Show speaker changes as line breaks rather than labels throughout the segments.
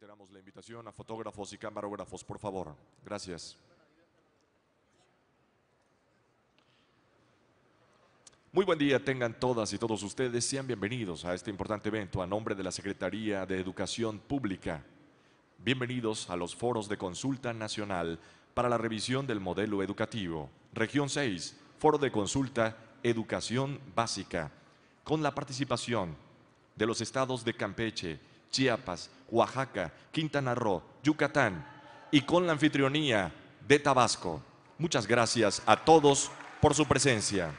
Reiteramos la invitación a fotógrafos y camarógrafos, por favor. Gracias. Muy buen día tengan todas y todos ustedes. Sean bienvenidos a este importante evento a nombre de la Secretaría de Educación Pública. Bienvenidos a los foros de consulta nacional para la revisión del modelo educativo. Región 6, Foro de Consulta Educación Básica, con la participación de los estados de Campeche, Chiapas, Oaxaca, Quintana Roo, Yucatán y con la anfitrionía de Tabasco. Muchas gracias a todos por su presencia.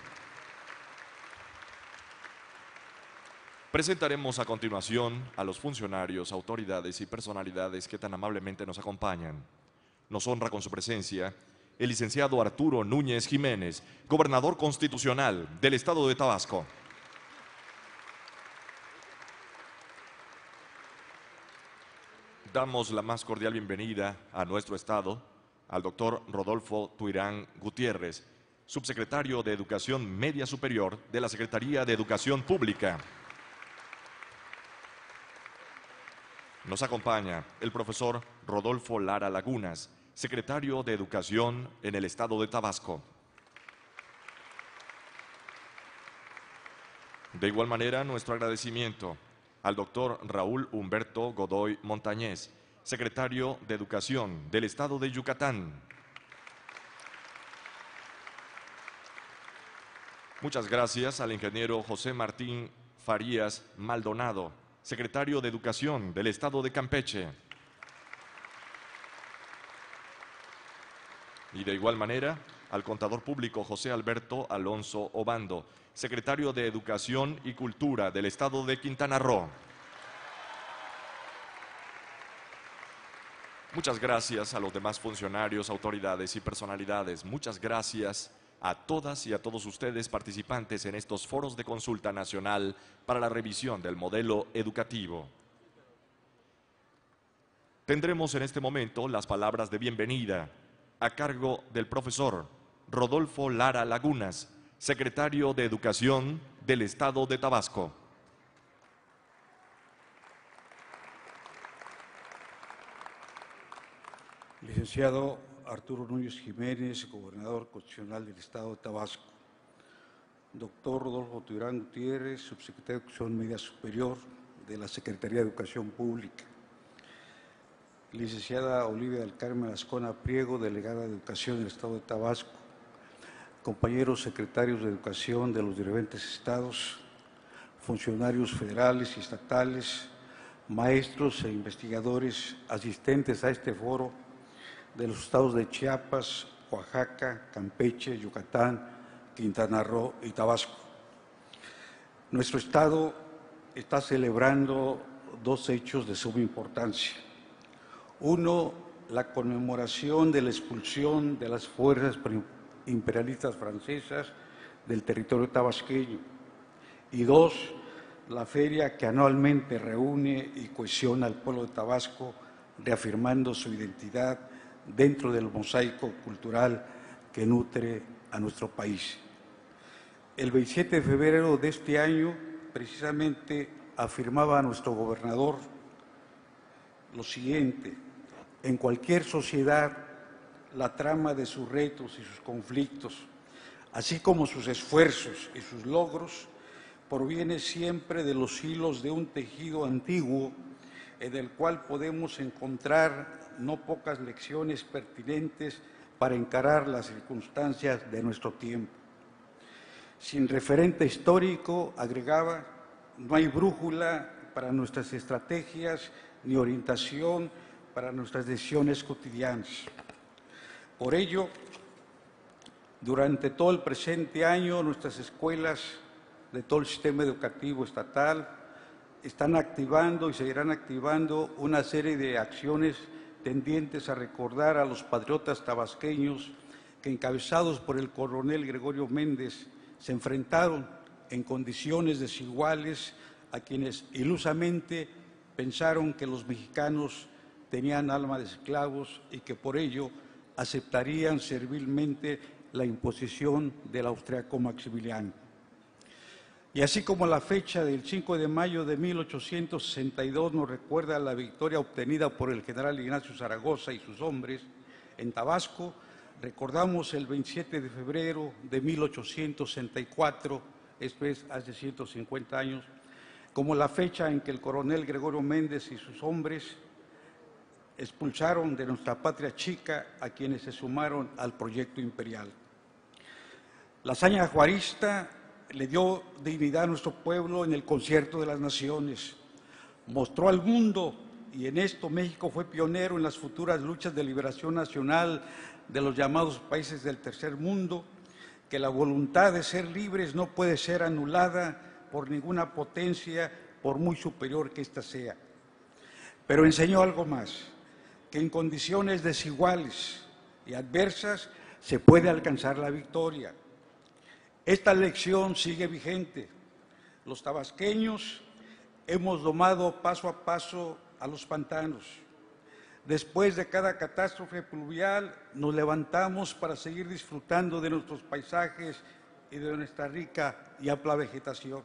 Presentaremos a continuación a los funcionarios, autoridades y personalidades que tan amablemente nos acompañan. Nos honra con su presencia el licenciado Arturo Núñez Jiménez, gobernador constitucional del estado de Tabasco. Damos la más cordial bienvenida a nuestro estado al doctor Rodolfo Tuirán Gutiérrez, subsecretario de Educación Media Superior de la Secretaría de Educación Pública. Nos acompaña el profesor Rodolfo Lara Lagunas, secretario de Educación en el estado de Tabasco. De igual manera, nuestro agradecimiento al doctor Raúl Humberto Godoy Montañez, secretario de Educación del estado de Yucatán. Muchas gracias al ingeniero José Martín Farías Maldonado, secretario de Educación del estado de Campeche. Y de igual manera, al contador público José Alberto Alonso Obando, secretario de Educación y Cultura del estado de Quintana Roo. Muchas gracias a los demás funcionarios, autoridades y personalidades. Muchas gracias a todas y a todos ustedes participantes en estos foros de consulta nacional para la revisión del modelo educativo. Tendremos en este momento las palabras de bienvenida a cargo del profesor Rodolfo Lara Lagunas, secretario de Educación del estado de Tabasco.
Licenciado Arturo Núñez Jiménez, gobernador constitucional del estado de Tabasco. Doctor Rodolfo Tuirán Gutiérrez, subsecretario de Educación Media Superior de la Secretaría de Educación Pública. Licenciada Olivia del Carmen Ascona Priego, delegada de Educación del estado de Tabasco. Compañeros secretarios de Educación de los diferentes estados, funcionarios federales y estatales, maestros e investigadores asistentes a este foro de los estados de Chiapas, Oaxaca, Campeche, Yucatán, Quintana Roo y Tabasco. Nuestro estado está celebrando dos hechos de suma importancia. Uno, la conmemoración de la expulsión de las fuerzas imperialistas francesas del territorio tabasqueño. Y dos, la feria que anualmente reúne y cohesiona al pueblo de Tabasco, reafirmando su identidad dentro del mosaico cultural que nutre a nuestro país. El 27 de febrero de este año, precisamente, afirmaba nuestro gobernador lo siguiente: en cualquier sociedad, la trama de sus retos y sus conflictos, así como sus esfuerzos y sus logros, proviene siempre de los hilos de un tejido antiguo en el cual podemos encontrar no pocas lecciones pertinentes para encarar las circunstancias de nuestro tiempo. Sin referente histórico, agregaba, no hay brújula para nuestras estrategias ni orientación para nuestras decisiones cotidianas. Por ello, durante todo el presente año, nuestras escuelas de todo el sistema educativo estatal están activando y seguirán activando una serie de acciones tendientes a recordar a los patriotas tabasqueños que, encabezados por el coronel Gregorio Méndez, se enfrentaron en condiciones desiguales a quienes ilusamente pensaron que los mexicanos tenían alma de esclavos y que por ello aceptarían servilmente la imposición del austriaco Maximiliano. Y así como la fecha del 5 de mayo de 1862 nos recuerda la victoria obtenida por el general Ignacio Zaragoza y sus hombres en Tabasco, recordamos el 27 de febrero de 1864, esto es hace 150 años, como la fecha en que el coronel Gregorio Méndez y sus hombres expulsaron de nuestra patria chica a quienes se sumaron al proyecto imperial. La hazaña juarista le dio dignidad a nuestro pueblo en el concierto de las naciones, mostró al mundo, y en esto México fue pionero en las futuras luchas de liberación nacional de los llamados países del tercer mundo, que la voluntad de ser libres no puede ser anulada por ninguna potencia, por muy superior que ésta sea. Pero enseñó algo más, que en condiciones desiguales y adversas se puede alcanzar la victoria. Esta lección sigue vigente. Los tabasqueños hemos domado paso a paso a los pantanos. Después de cada catástrofe pluvial, nos levantamos para seguir disfrutando de nuestros paisajes y de nuestra rica y amplia vegetación.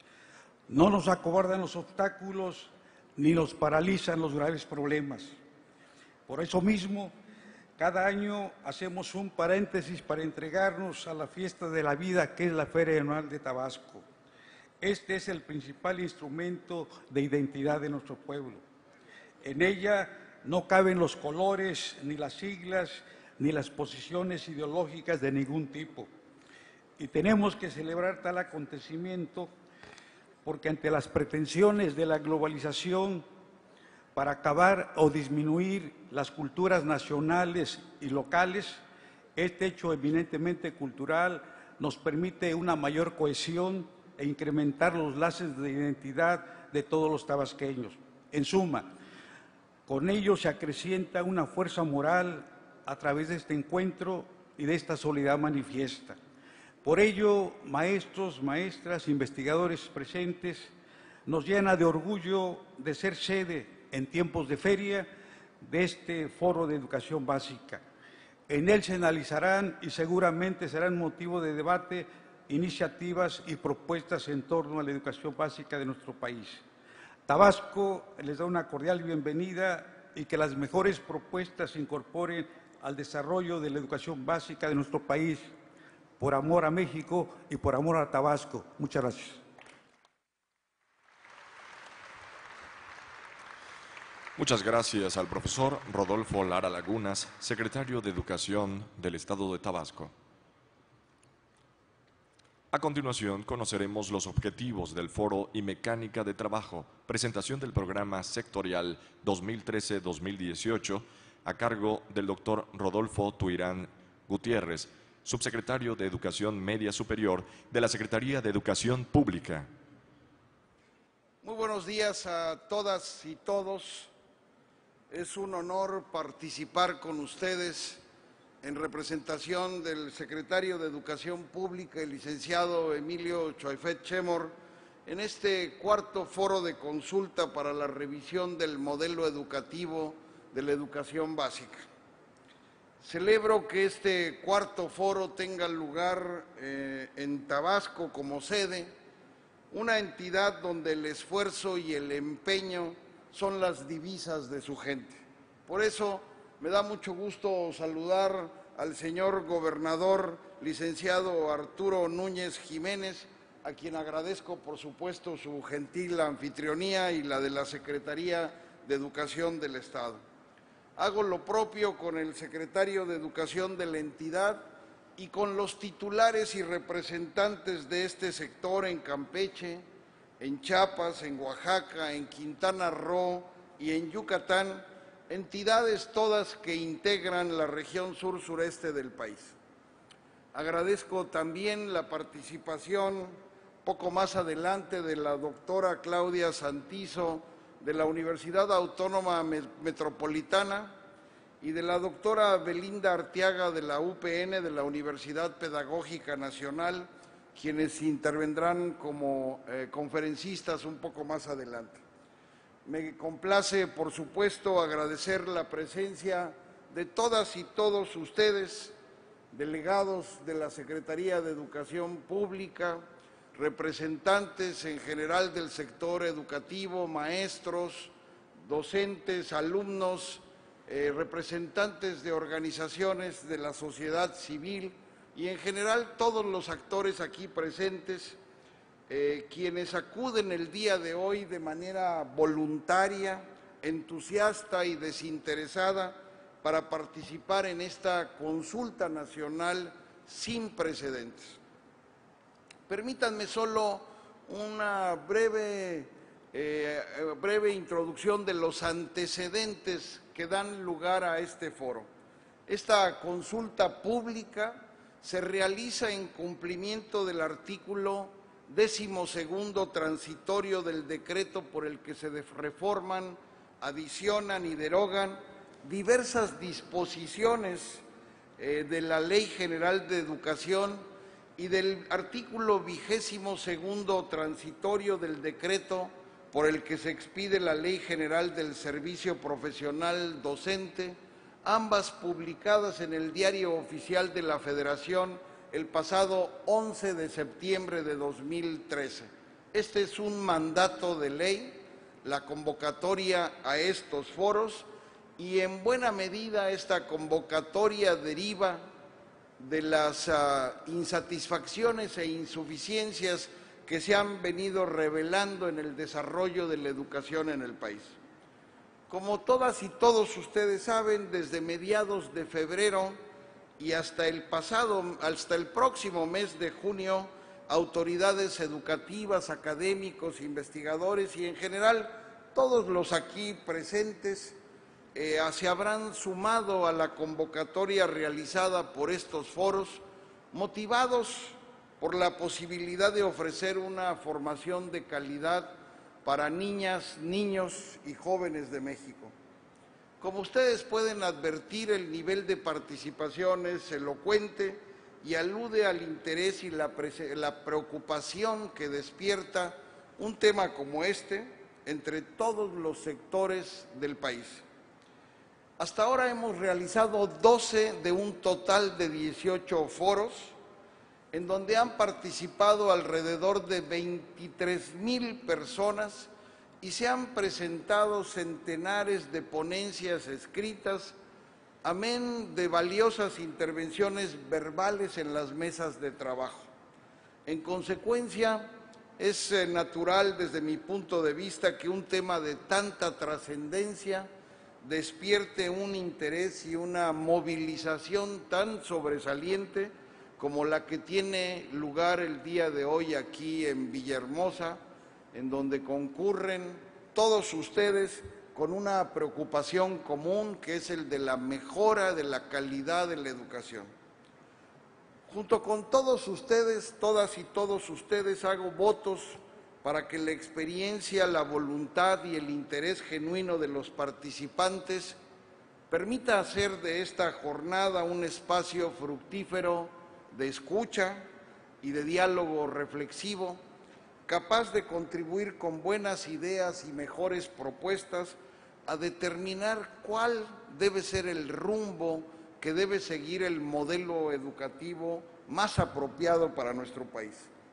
No nos acobardan los obstáculos ni nos paralizan los graves problemas. Por eso mismo, cada año hacemos un paréntesis para entregarnos a la fiesta de la vida, que es la Feria Anual de Tabasco. Este es el principal instrumento de identidad de nuestro pueblo. En ella no caben los colores, ni las siglas, ni las posiciones ideológicas de ningún tipo. Y tenemos que celebrar tal acontecimiento porque ante las pretensiones de la globalización para acabar o disminuir las culturas nacionales y locales, este hecho eminentemente cultural nos permite una mayor cohesión e incrementar los lazos de identidad de todos los tabasqueños. En suma, con ello se acrecienta una fuerza moral a través de este encuentro y de esta solidaridad manifiesta. Por ello, maestros, maestras, investigadores presentes, nos llena de orgullo de ser sede en tiempos de feria de este foro de educación básica. En él se analizarán y seguramente serán motivo de debate iniciativas y propuestas en torno a la educación básica de nuestro país. Tabasco les da una cordial bienvenida y que las mejores propuestas se incorporen al desarrollo de la educación básica de nuestro país, por amor a México y por amor a Tabasco. Muchas gracias.
Muchas gracias al profesor Rodolfo Lara Lagunas, secretario de Educación del Estado de Tabasco. A continuación, conoceremos los objetivos del Foro y Mecánica de Trabajo, presentación del programa sectorial 2013-2018, a cargo del doctor Rodolfo Tuirán Gutiérrez, subsecretario de Educación Media Superior de la Secretaría de Educación Pública.
Muy buenos días a todas y todos. Es un honor participar con ustedes en representación del secretario de Educación Pública, el licenciado Emilio Choaifet Chemor, en este cuarto foro de consulta para la revisión del modelo educativo de la educación básica. Celebro que este cuarto foro tenga lugar en Tabasco como sede, una entidad donde el esfuerzo y el empeño son las divisas de su gente. Por eso me da mucho gusto saludar al señor gobernador, licenciado Arturo Núñez Jiménez, a quien agradezco por supuesto su gentil anfitrionía y la de la Secretaría de Educación del Estado. Hago lo propio con el secretario de Educación de la entidad y con los titulares y representantes de este sector en Campeche, en Chiapas, en Oaxaca, en Quintana Roo y en Yucatán, entidades todas que integran la región sur-sureste del país. Agradezco también la participación poco más adelante de la doctora Claudia Santizo de la Universidad Autónoma Metropolitana y de la doctora Belinda Arteaga de la UPN, de la Universidad Pedagógica Nacional, quienes intervendrán como conferencistas un poco más adelante. Me complace, por supuesto, agradecer la presencia de todas y todos ustedes, delegados de la Secretaría de Educación Pública, representantes en general del sector educativo, maestros, docentes, alumnos, representantes de organizaciones de la sociedad civil y en general todos los actores aquí presentes, quienes acuden el día de hoy de manera voluntaria, entusiasta y desinteresada para participar en esta consulta nacional sin precedentes. Permítanme solo una breve introducción de los antecedentes que dan lugar a este foro. Esta consulta pública se realiza en cumplimiento del artículo 12º transitorio del decreto por el que se reforman, adicionan y derogan diversas disposiciones de la Ley General de Educación y del artículo 22º transitorio del decreto por el que se expide la Ley General del Servicio Profesional Docente, ambas publicadas en el Diario Oficial de la Federación el pasado 11 de septiembre de 2013. Este es un mandato de ley, la convocatoria a estos foros, y en buena medida esta convocatoria deriva de las insatisfacciones e insuficiencias que se han venido revelando en el desarrollo de la educación en el país. Como todas y todos ustedes saben, desde mediados de febrero y hasta el próximo mes de junio, autoridades educativas, académicos, investigadores y en general todos los aquí presentes se habrán sumado a la convocatoria realizada por estos foros, motivados por la posibilidad de ofrecer una formación de calidad para niñas, niños y jóvenes de México. Como ustedes pueden advertir, el nivel de participación es elocuente y alude al interés y la preocupación que despierta un tema como este entre todos los sectores del país. Hasta ahora hemos realizado 12 de un total de 18 foros, en donde han participado alrededor de 23,000 personas y se han presentado centenares de ponencias escritas, amén de valiosas intervenciones verbales en las mesas de trabajo. En consecuencia, es natural desde mi punto de vista que un tema de tanta trascendencia despierte un interés y una movilización tan sobresaliente como la que tiene lugar el día de hoy aquí en Villahermosa, en donde concurren todos ustedes con una preocupación común, que es el de la mejora de la calidad de la educación. Junto con todos ustedes, todas y todos ustedes, hago votos para que la experiencia, la voluntad y el interés genuino de los participantes permita hacer de esta jornada un espacio fructífero de escucha y de diálogo reflexivo, capaz de contribuir con buenas ideas y mejores propuestas a determinar cuál debe ser el rumbo que debe seguir el modelo educativo más apropiado para nuestro país.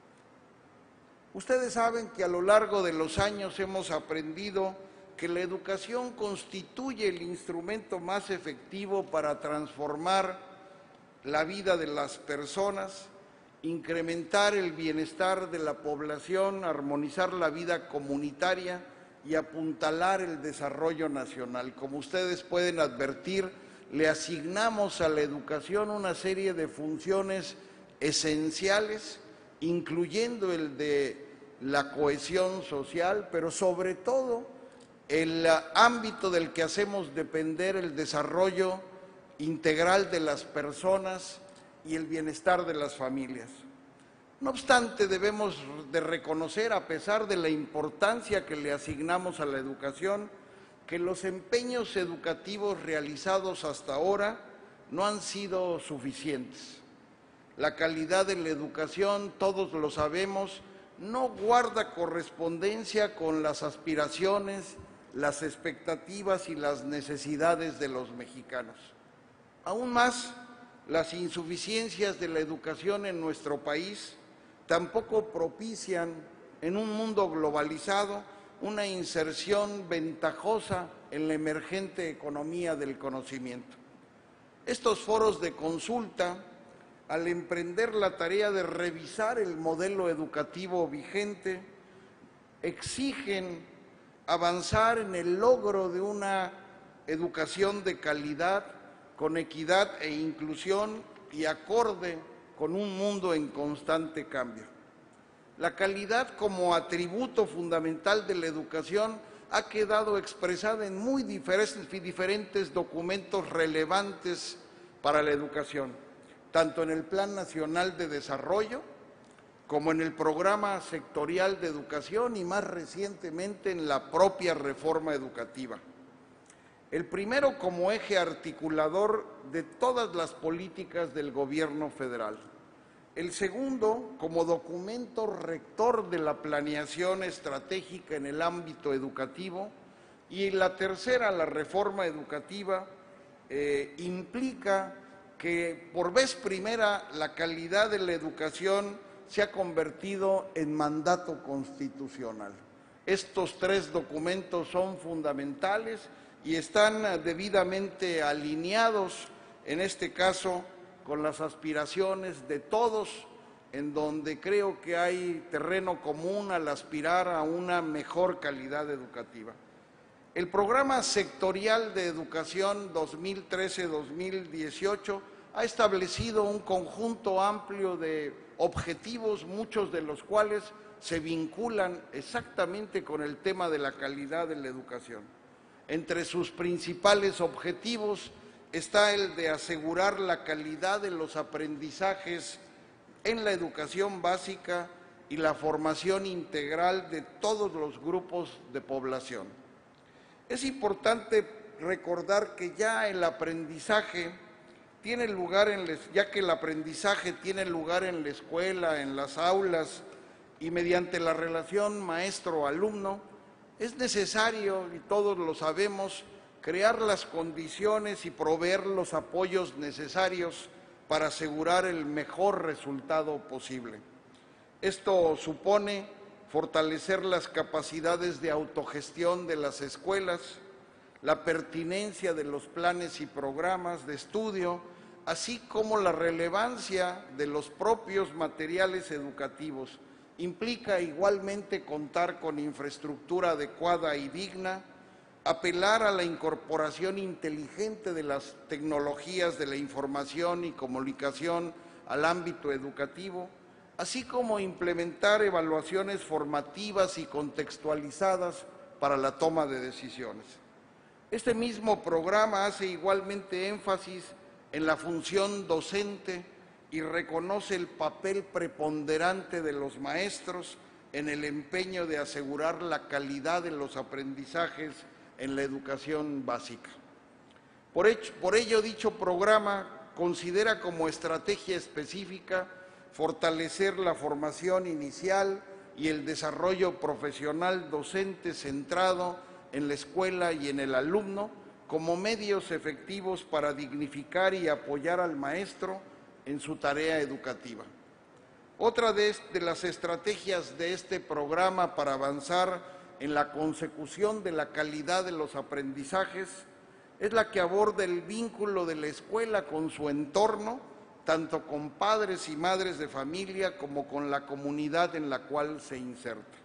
Ustedes saben que a lo largo de los años hemos aprendido que la educación constituye el instrumento más efectivo para transformar la vida de las personas, incrementar el bienestar de la población, armonizar la vida comunitaria y apuntalar el desarrollo nacional. Como ustedes pueden advertir, le asignamos a la educación una serie de funciones esenciales, incluyendo el de la cohesión social, pero sobre todo el ámbito del que hacemos depender el desarrollo integral de las personas y el bienestar de las familias. No obstante, debemos de reconocer, a pesar de la importancia que le asignamos a la educación, que los empeños educativos realizados hasta ahora no han sido suficientes. La calidad de la educación, todos lo sabemos, no guarda correspondencia con las aspiraciones, las expectativas y las necesidades de los mexicanos. Aún más, las insuficiencias de la educación en nuestro país tampoco propician en un mundo globalizado una inserción ventajosa en la emergente economía del conocimiento. Estos foros de consulta, al emprender la tarea de revisar el modelo educativo vigente, exigen avanzar en el logro de una educación de calidad, con equidad e inclusión y acorde con un mundo en constante cambio. La calidad como atributo fundamental de la educación ha quedado expresada en muy diferentes documentos relevantes para la educación, tanto en el Plan Nacional de Desarrollo como en el Programa Sectorial de Educación y más recientemente en la propia reforma educativa. El primero como eje articulador de todas las políticas del gobierno federal. El segundo como documento rector de la planeación estratégica en el ámbito educativo. Y la tercera, la reforma educativa, implica que por vez primera la calidad de la educación se ha convertido en mandato constitucional. Estos tres documentos son fundamentales y están debidamente alineados, en este caso, con las aspiraciones de todos, en donde creo que hay terreno común al aspirar a una mejor calidad educativa. El Programa Sectorial de Educación 2013-2018 ha establecido un conjunto amplio de objetivos, muchos de los cuales se vinculan exactamente con el tema de la calidad de la educación. Entre sus principales objetivos está el de asegurar la calidad de los aprendizajes en la educación básica y la formación integral de todos los grupos de población. Es importante recordar que ya el aprendizaje tiene lugar en la escuela, en las aulas y mediante la relación maestro-alumno, es necesario, y todos lo sabemos, crear las condiciones y proveer los apoyos necesarios para asegurar el mejor resultado posible. Esto supone fortalecer las capacidades de autogestión de las escuelas, la pertinencia de los planes y programas de estudio, así como la relevancia de los propios materiales educativos. Implica igualmente contar con infraestructura adecuada y digna, apelar a la incorporación inteligente de las tecnologías de la información y comunicación al ámbito educativo, así como implementar evaluaciones formativas y contextualizadas para la toma de decisiones. Este mismo programa hace igualmente énfasis en la función docente y reconoce el papel preponderante de los maestros en el empeño de asegurar la calidad de los aprendizajes en la educación básica. Por ello, dicho programa considera como estrategia específica fortalecer la formación inicial y el desarrollo profesional docente centrado en la escuela y en el alumno como medios efectivos para dignificar y apoyar al maestro en su tarea educativa. Otra de las estrategias de este programa para avanzar en la consecución de la calidad de los aprendizajes es la que aborda el vínculo de la escuela con su entorno, tanto con padres y madres de familia como con la comunidad en la cual se inserta.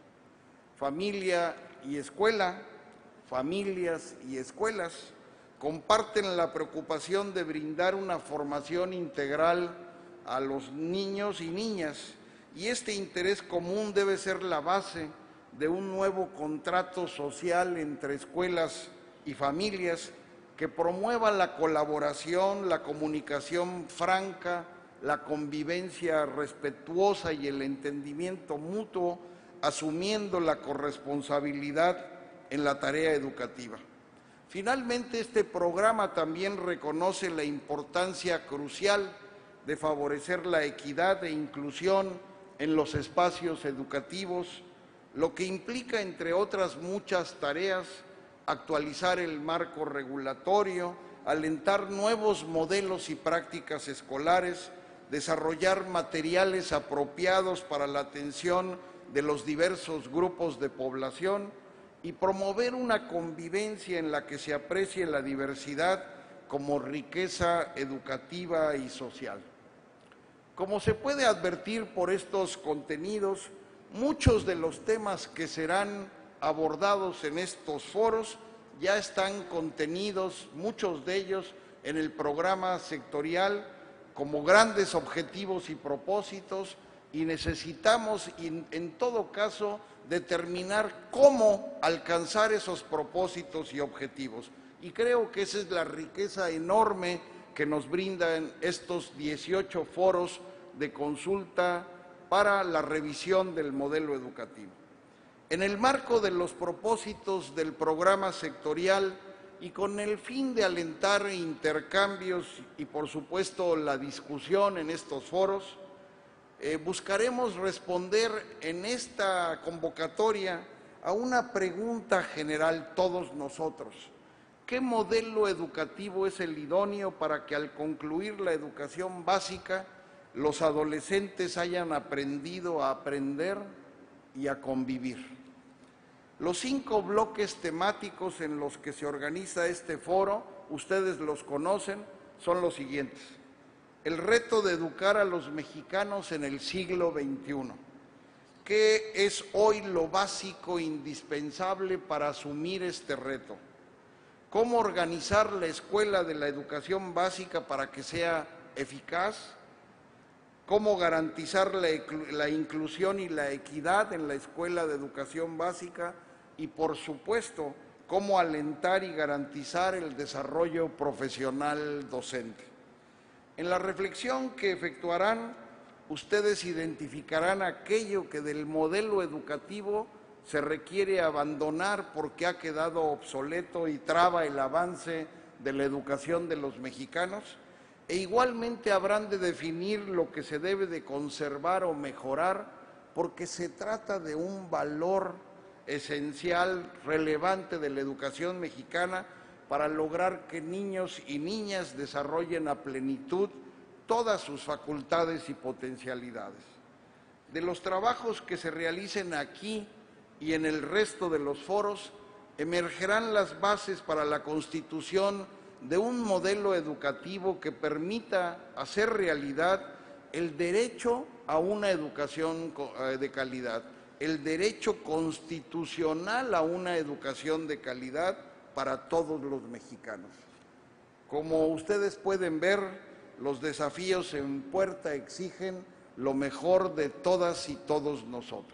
Familia y escuela, familias y escuelas comparten la preocupación de brindar una formación integral a los niños y niñas, y este interés común debe ser la base de un nuevo contrato social entre escuelas y familias que promueva la colaboración, la comunicación franca, la convivencia respetuosa y el entendimiento mutuo, asumiendo la corresponsabilidad en la tarea educativa. Finalmente, este programa también reconoce la importancia crucial de favorecer la equidad e inclusión en los espacios educativos, lo que implica, entre otras muchas tareas, actualizar el marco regulatorio, alentar nuevos modelos y prácticas escolares desarrollar materiales apropiados para la atención de los diversos grupos de población y promover una convivencia en la que se aprecie la diversidad como riqueza educativa y social. Como se puede advertir por estos contenidos, muchos de los temas que serán abordados en estos foros ya están contenidos, muchos de ellos, en el programa sectorial como grandes objetivos y propósitos, y necesitamos, en todo caso, determinar cómo alcanzar esos propósitos y objetivos. Y creo que esa es la riqueza enorme que nos brindan estos 18 foros de consulta para la revisión del modelo educativo. En el marco de los propósitos del programa sectorial y con el fin de alentar intercambios y, por supuesto, la discusión en estos foros, buscaremos responder en esta convocatoria a una pregunta general todos nosotros. ¿Qué modelo educativo es el idóneo para que al concluir la educación básica los adolescentes hayan aprendido a aprender y a convivir? Los 5 bloques temáticos en los que se organiza este foro, ustedes los conocen, son los siguientes. El reto de educar a los mexicanos en el siglo XXI. ¿Qué es hoy lo básico e indispensable para asumir este reto? ¿Cómo organizar la escuela de la educación básica para que sea eficaz? ¿Cómo garantizar la inclusión y la equidad en la escuela de educación básica? Y, por supuesto, cómo alentar y garantizar el desarrollo profesional docente. En la reflexión que efectuarán, ustedes identificarán aquello que del modelo educativo se requiere abandonar porque ha quedado obsoleto y traba el avance de la educación de los mexicanos, e igualmente habrán de definir lo que se debe de conservar o mejorar, porque se trata de un valor esencial, relevante de la educación mexicana para lograr que niños y niñas desarrollen a plenitud todas sus facultades y potencialidades. De los trabajos que se realicen aquí y en el resto de los foros, emergerán las bases para la constitución de un modelo educativo que permita hacer realidad el derecho a una educación de calidad, el derecho constitucional a una educación de calidad para todos los mexicanos. Como ustedes pueden ver, los desafíos en puerta exigen lo mejor de todas y todos nosotros.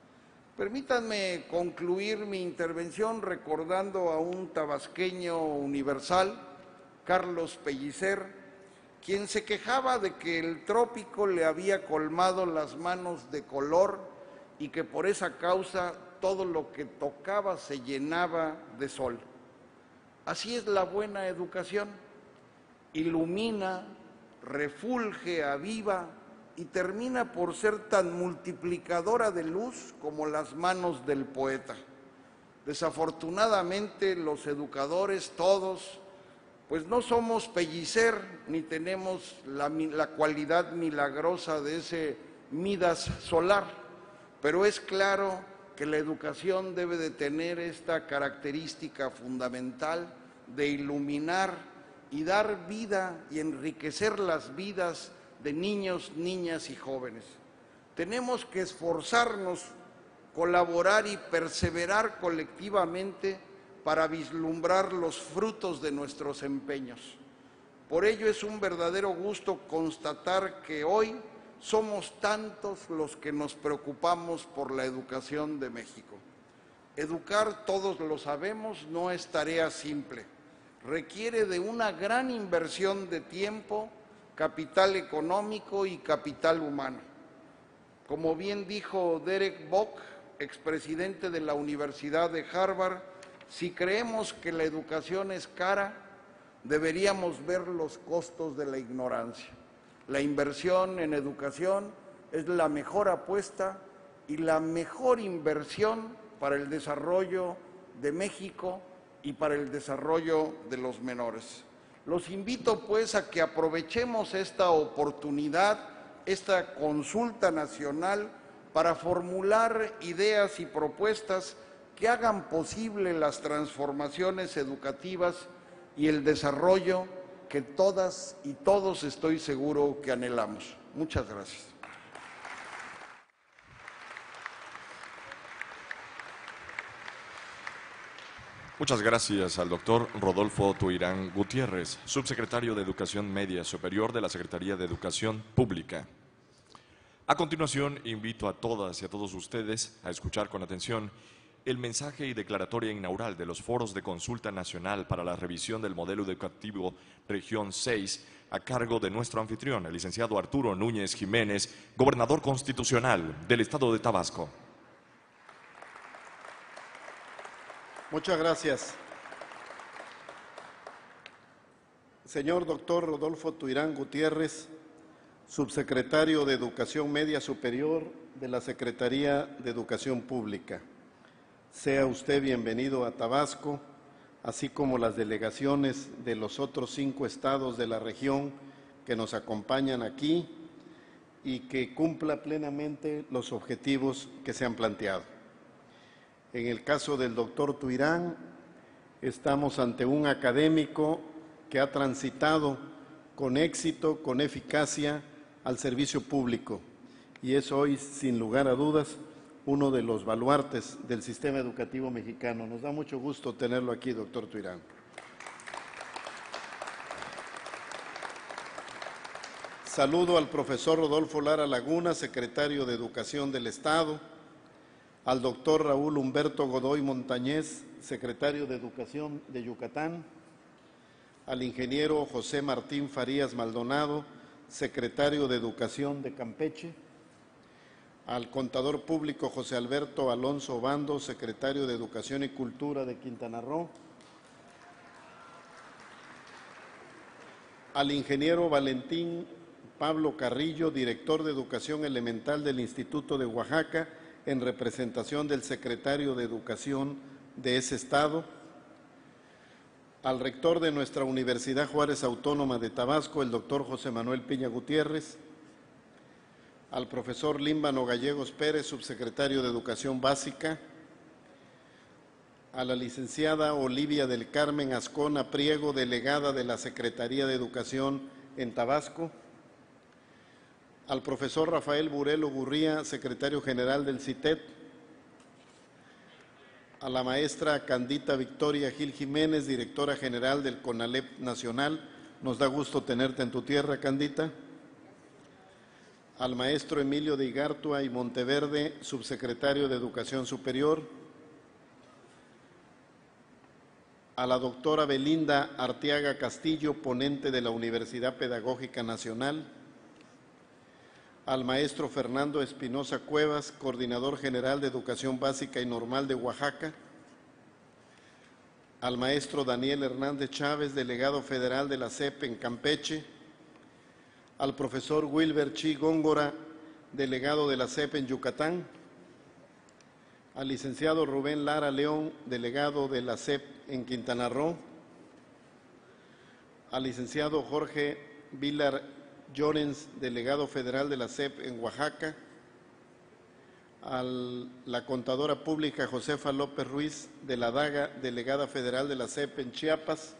Permítanme concluir mi intervención recordando a un tabasqueño universal, Carlos Pellicer, quien se quejaba de que el trópico le había colmado las manos de color y que por esa causa todo lo que tocaba se llenaba de sol. Así es la buena educación: ilumina, refulge, aviva y termina por ser tan multiplicadora de luz como las manos del poeta. Desafortunadamente, los educadores todos, pues no somos Pellicer ni tenemos la cualidad milagrosa de ese Midas solar, pero es claro que la educación debe de tener esta característica fundamental de iluminar y dar vida y enriquecer las vidas de niños, niñas y jóvenes. Tenemos que esforzarnos, colaborar y perseverar colectivamente para vislumbrar los frutos de nuestros empeños. Por ello es un verdadero gusto constatar que hoy somos tantos los que nos preocupamos por la educación de México. Educar, todos lo sabemos, no es tarea simple. Requiere de una gran inversión de tiempo, capital económico y capital humano. Como bien dijo Derek Bock, expresidente de la Universidad de Harvard, si creemos que la educación es cara, deberíamos ver los costos de la ignorancia. La inversión en educación es la mejor apuesta y la mejor inversión para el desarrollo de México y para el desarrollo de los menores. Los invito pues a que aprovechemos esta oportunidad, esta consulta nacional, para formular ideas y propuestas que hagan posible las transformaciones educativas y el desarrollo que todas y todos estoy seguro que anhelamos. Muchas gracias.
Muchas gracias al doctor Rodolfo Tuirán Gutiérrez, subsecretario de Educación Media Superior de la Secretaría de Educación Pública. A continuación, invito a todas y a todos ustedes a escuchar con atención el mensaje y declaratoria inaugural de los foros de consulta nacional para la revisión del modelo educativo Región 6, a cargo de nuestro anfitrión, el licenciado Arturo Núñez Jiménez, gobernador constitucional del Estado de Tabasco.
Muchas gracias. Señor doctor Rodolfo Tuirán Gutiérrez, subsecretario de Educación Media Superior de la Secretaría de Educación Pública. Sea usted bienvenido a Tabasco, así como las delegaciones de los otros 5 estados de la región que nos acompañan aquí y que cumpla plenamente los objetivos que se han planteado. En el caso del doctor Tuirán, estamos ante un académico que ha transitado con éxito, con eficacia, al servicio público y es hoy, sin lugar a dudas, uno de los baluartes del sistema educativo mexicano. Nos da mucho gusto tenerlo aquí, doctor Tuirán. Saludo al profesor Rodolfo Lara Laguna, secretario de Educación del Estado, al doctor Raúl Humberto Godoy Montañez, secretario de Educación de Yucatán, al ingeniero José Martín Farías Maldonado, secretario de Educación de Campeche, al contador público José Alberto Alonso Obando, secretario de Educación y Cultura de Quintana Roo, al ingeniero Valentín Pablo Carrillo, director de Educación Elemental del Instituto de Oaxaca, en representación del secretario de Educación de ese estado, al rector de nuestra Universidad Juárez Autónoma de Tabasco, el doctor José Manuel Piña Gutiérrez, al profesor Límbano Gallegos Pérez, subsecretario de Educación Básica, a la licenciada Olivia del Carmen Azcona Priego, delegada de la Secretaría de Educación en Tabasco, al profesor Rafael Burelo Gurría, secretario general del CITED, a la maestra Candita Victoria Gil Jiménez, directora general del CONALEP Nacional. Nos da gusto tenerte en tu tierra, Candita. Al maestro Emilio de Igartua y Monteverde, subsecretario de Educación Superior. A la doctora Belinda Arteaga Castillo, ponente de la Universidad Pedagógica Nacional. Al maestro Fernando Espinosa Cuevas, coordinador general de Educación Básica y Normal de Oaxaca. Al maestro Daniel Hernández Chávez, delegado federal de la SEP en Campeche. Al profesor Wilber Chi Góngora, delegado de la SEP en Yucatán. Al licenciado Rubén Lara León, delegado de la SEP en Quintana Roo. Al licenciado Jorge Vilar Llorens, delegado federal de la SEP en Oaxaca, a la contadora pública Josefa López Ruiz de la DAGA, delegada federal de la SEP en Chiapas,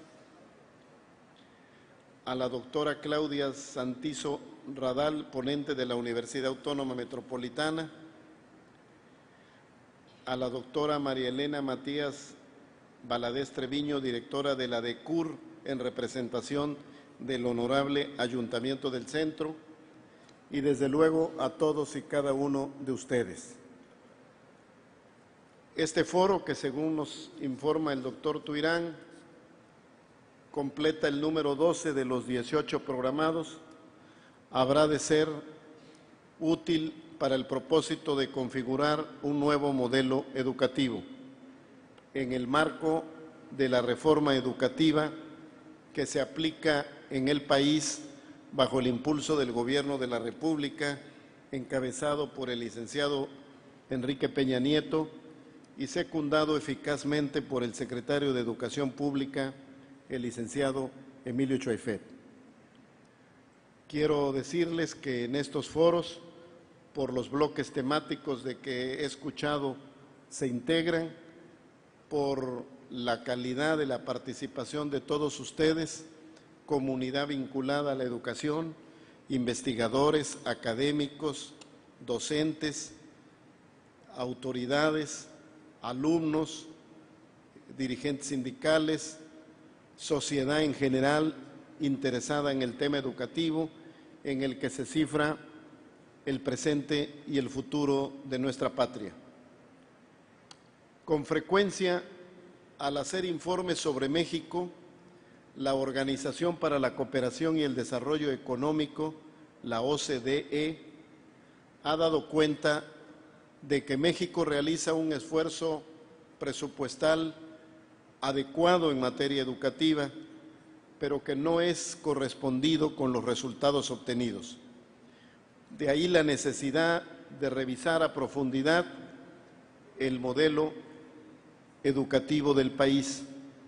a la doctora Claudia Santizo Radal, ponente de la Universidad Autónoma Metropolitana, a la doctora María Elena Matías Valadez Treviño, directora de la DECUR, en representación del honorable Ayuntamiento del Centro, y desde luego a todos y cada uno de ustedes. Este foro, que según nos informa el doctor Tuirán, completa el número 12 de los 18 programados, habrá de ser útil para el propósito de configurar un nuevo modelo educativo en el marco de la reforma educativa que se aplica en el país bajo el impulso del Gobierno de la República, encabezado por el licenciado Enrique Peña Nieto y secundado eficazmente por el secretario de Educación Pública, el licenciado Emilio Choaifet. Quiero decirles que en estos foros, por los bloques temáticos de que he escuchado, se integran, por la calidad de la participación de todos ustedes, comunidad vinculada a la educación, investigadores, académicos, docentes, autoridades, alumnos, dirigentes sindicales, sociedad en general interesada en el tema educativo, en el que se cifra el presente y el futuro de nuestra patria. Con frecuencia, al hacer informes sobre México, la Organización para la Cooperación y el Desarrollo Económico, la OCDE, ha dado cuenta de que México realiza un esfuerzo presupuestal adecuado en materia educativa, pero que no es correspondido con los resultados obtenidos. De ahí la necesidad de revisar a profundidad el modelo educativo del país.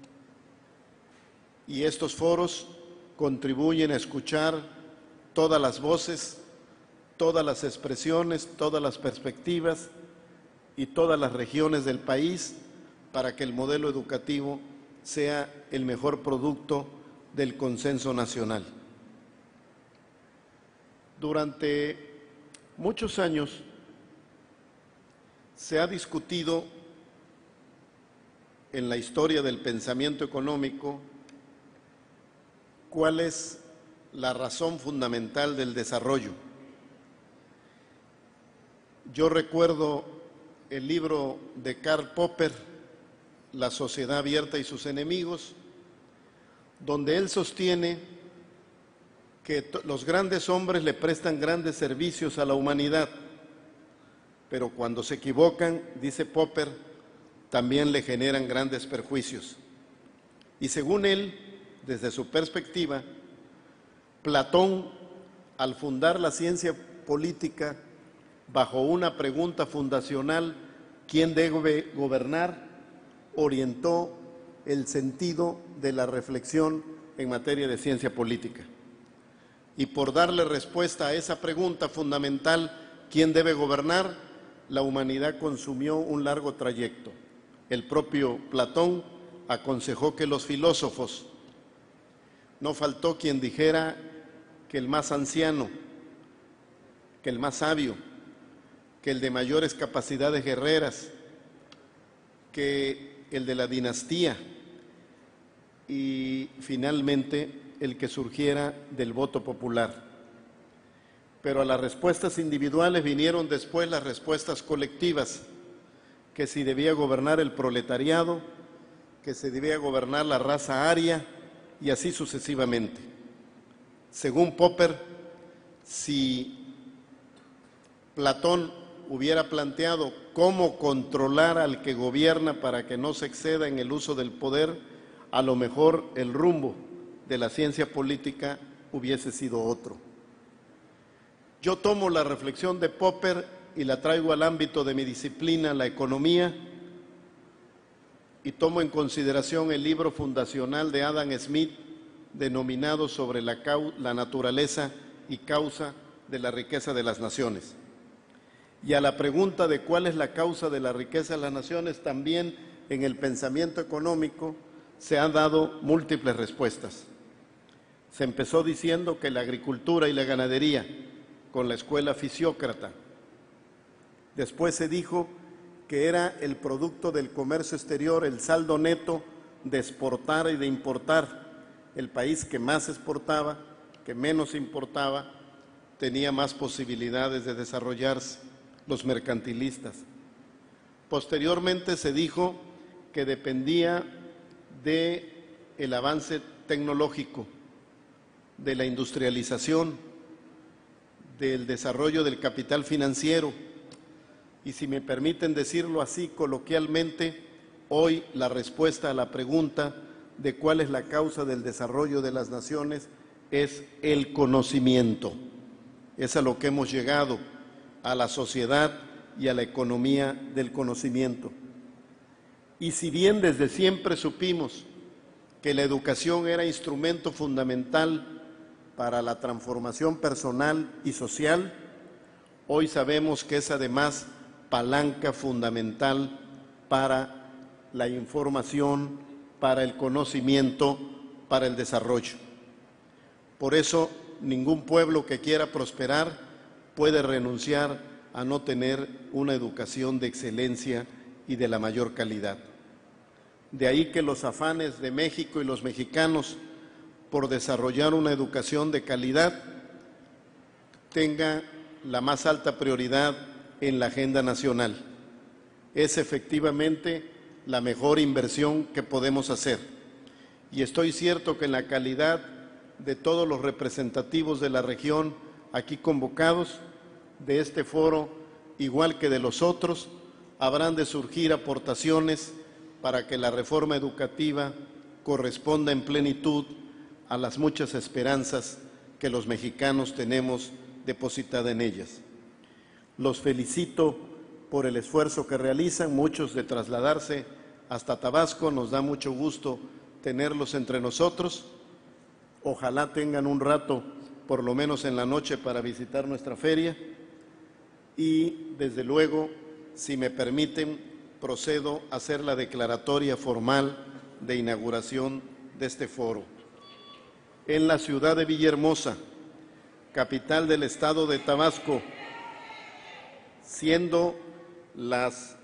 Y estos foros contribuyen a escuchar todas las voces, todas las expresiones, todas las perspectivas y todas las regiones del país para que el modelo educativo sea el mejor producto del consenso nacional. Durante muchos años se ha discutido en la historia del pensamiento económico cuál es la razón fundamental del desarrollo. Yo recuerdo el libro de Karl Popper, La sociedad abierta y sus enemigos, donde él sostiene que los grandes hombres le prestan grandes servicios a la humanidad, pero cuando se equivocan, dice Popper, también le generan grandes perjuicios. Y según él, desde su perspectiva, Platón, al fundar la ciencia política bajo una pregunta fundacional, ¿quién debe gobernar?, orientó el sentido de la reflexión en materia de ciencia política. Y por darle respuesta a esa pregunta fundamental, ¿quién debe gobernar?, la humanidad consumió un largo trayecto. El propio Platón aconsejó que los filósofos, no faltó quien dijera que el más anciano, que el más sabio, que el de mayores capacidades guerreras, que el de la dinastía y finalmente el que surgiera del voto popular. Pero a las respuestas individuales vinieron después las respuestas colectivas, que si debía gobernar el proletariado, que se debía gobernar la raza aria y así sucesivamente. Según Popper, si Platón hubiera planteado cómo controlar al que gobierna para que no se exceda en el uso del poder, a lo mejor el rumbo de la ciencia política hubiese sido otro. Yo tomo la reflexión de Popper y la traigo al ámbito de mi disciplina, la economía, y tomo en consideración el libro fundacional de Adam Smith denominado Sobre la naturaleza y causa de la riqueza de las naciones. Y a la pregunta de cuál es la causa de la riqueza de las naciones, también en el pensamiento económico se han dado múltiples respuestas. Se empezó diciendo que la agricultura y la ganadería, con la escuela fisiócrata. Después se dijo que era el producto del comercio exterior, el saldo neto de exportar y de importar. El país que más exportaba, que menos importaba, tenía más posibilidades de desarrollarse, los mercantilistas. Posteriormente se dijo que dependía del avance tecnológico, de la industrialización, del desarrollo del capital financiero. Y si me permiten decirlo así coloquialmente, hoy la respuesta a la pregunta de cuál es la causa del desarrollo de las naciones es el conocimiento. Es a lo que hemos llegado, a la sociedad y a la economía del conocimiento. Y si bien desde siempre supimos que la educación era instrumento fundamental para la transformación personal y social, hoy sabemos que es además palanca fundamental para la información, para el conocimiento, para el desarrollo. Por eso, ningún pueblo que quiera prosperar puede renunciar a no tener una educación de excelencia y de la mayor calidad. De ahí que los afanes de México y los mexicanos por desarrollar una educación de calidad tenga la más alta prioridad en la agenda nacional. Es efectivamente la mejor inversión que podemos hacer. Y estoy cierto que en la calidad de todos los representativos de la región aquí convocados, de este foro, igual que de los otros, habrán de surgir aportaciones para que la reforma educativa corresponda en plenitud a las muchas esperanzas que los mexicanos tenemos depositada en ellas. Los felicito por el esfuerzo que realizan, muchos de trasladarse hasta Tabasco, nos da mucho gusto tenerlos entre nosotros. Ojalá tengan un rato, por lo menos en la noche, para visitar nuestra feria y, desde luego, si me permiten, procedo a hacer la declaratoria formal de inauguración de este foro. En la ciudad de Villahermosa, capital del estado de Tabasco, siendo las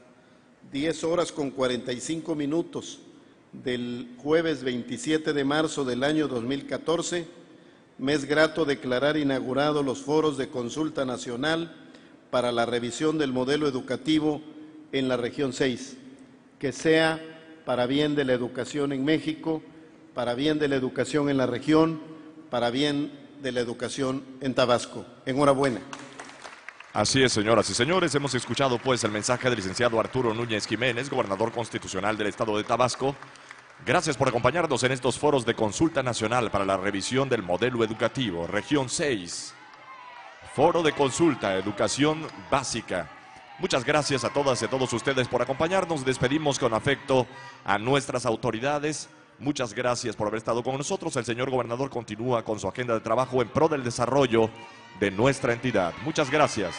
10:45 del jueves 27 de marzo del año 2014, me es grato declarar inaugurados los foros de consulta nacional para la revisión del modelo educativo en la región 6, que sea para bien de la educación en México, para bien de la educación en la región, para bien de la educación en Tabasco. Enhorabuena.
Así es, señoras y señores, hemos escuchado pues el mensaje del licenciado Arturo Núñez Jiménez, gobernador constitucional del estado de Tabasco. Gracias por acompañarnos en estos foros de consulta nacional para la revisión del modelo educativo, región 6. Foro de consulta, educación básica. Muchas gracias a todas y a todos ustedes por acompañarnos. Despedimos con afecto a nuestras autoridades. Muchas gracias por haber estado con nosotros. El señor gobernador continúa con su agenda de trabajo en pro del desarrollo de nuestra entidad. Muchas gracias.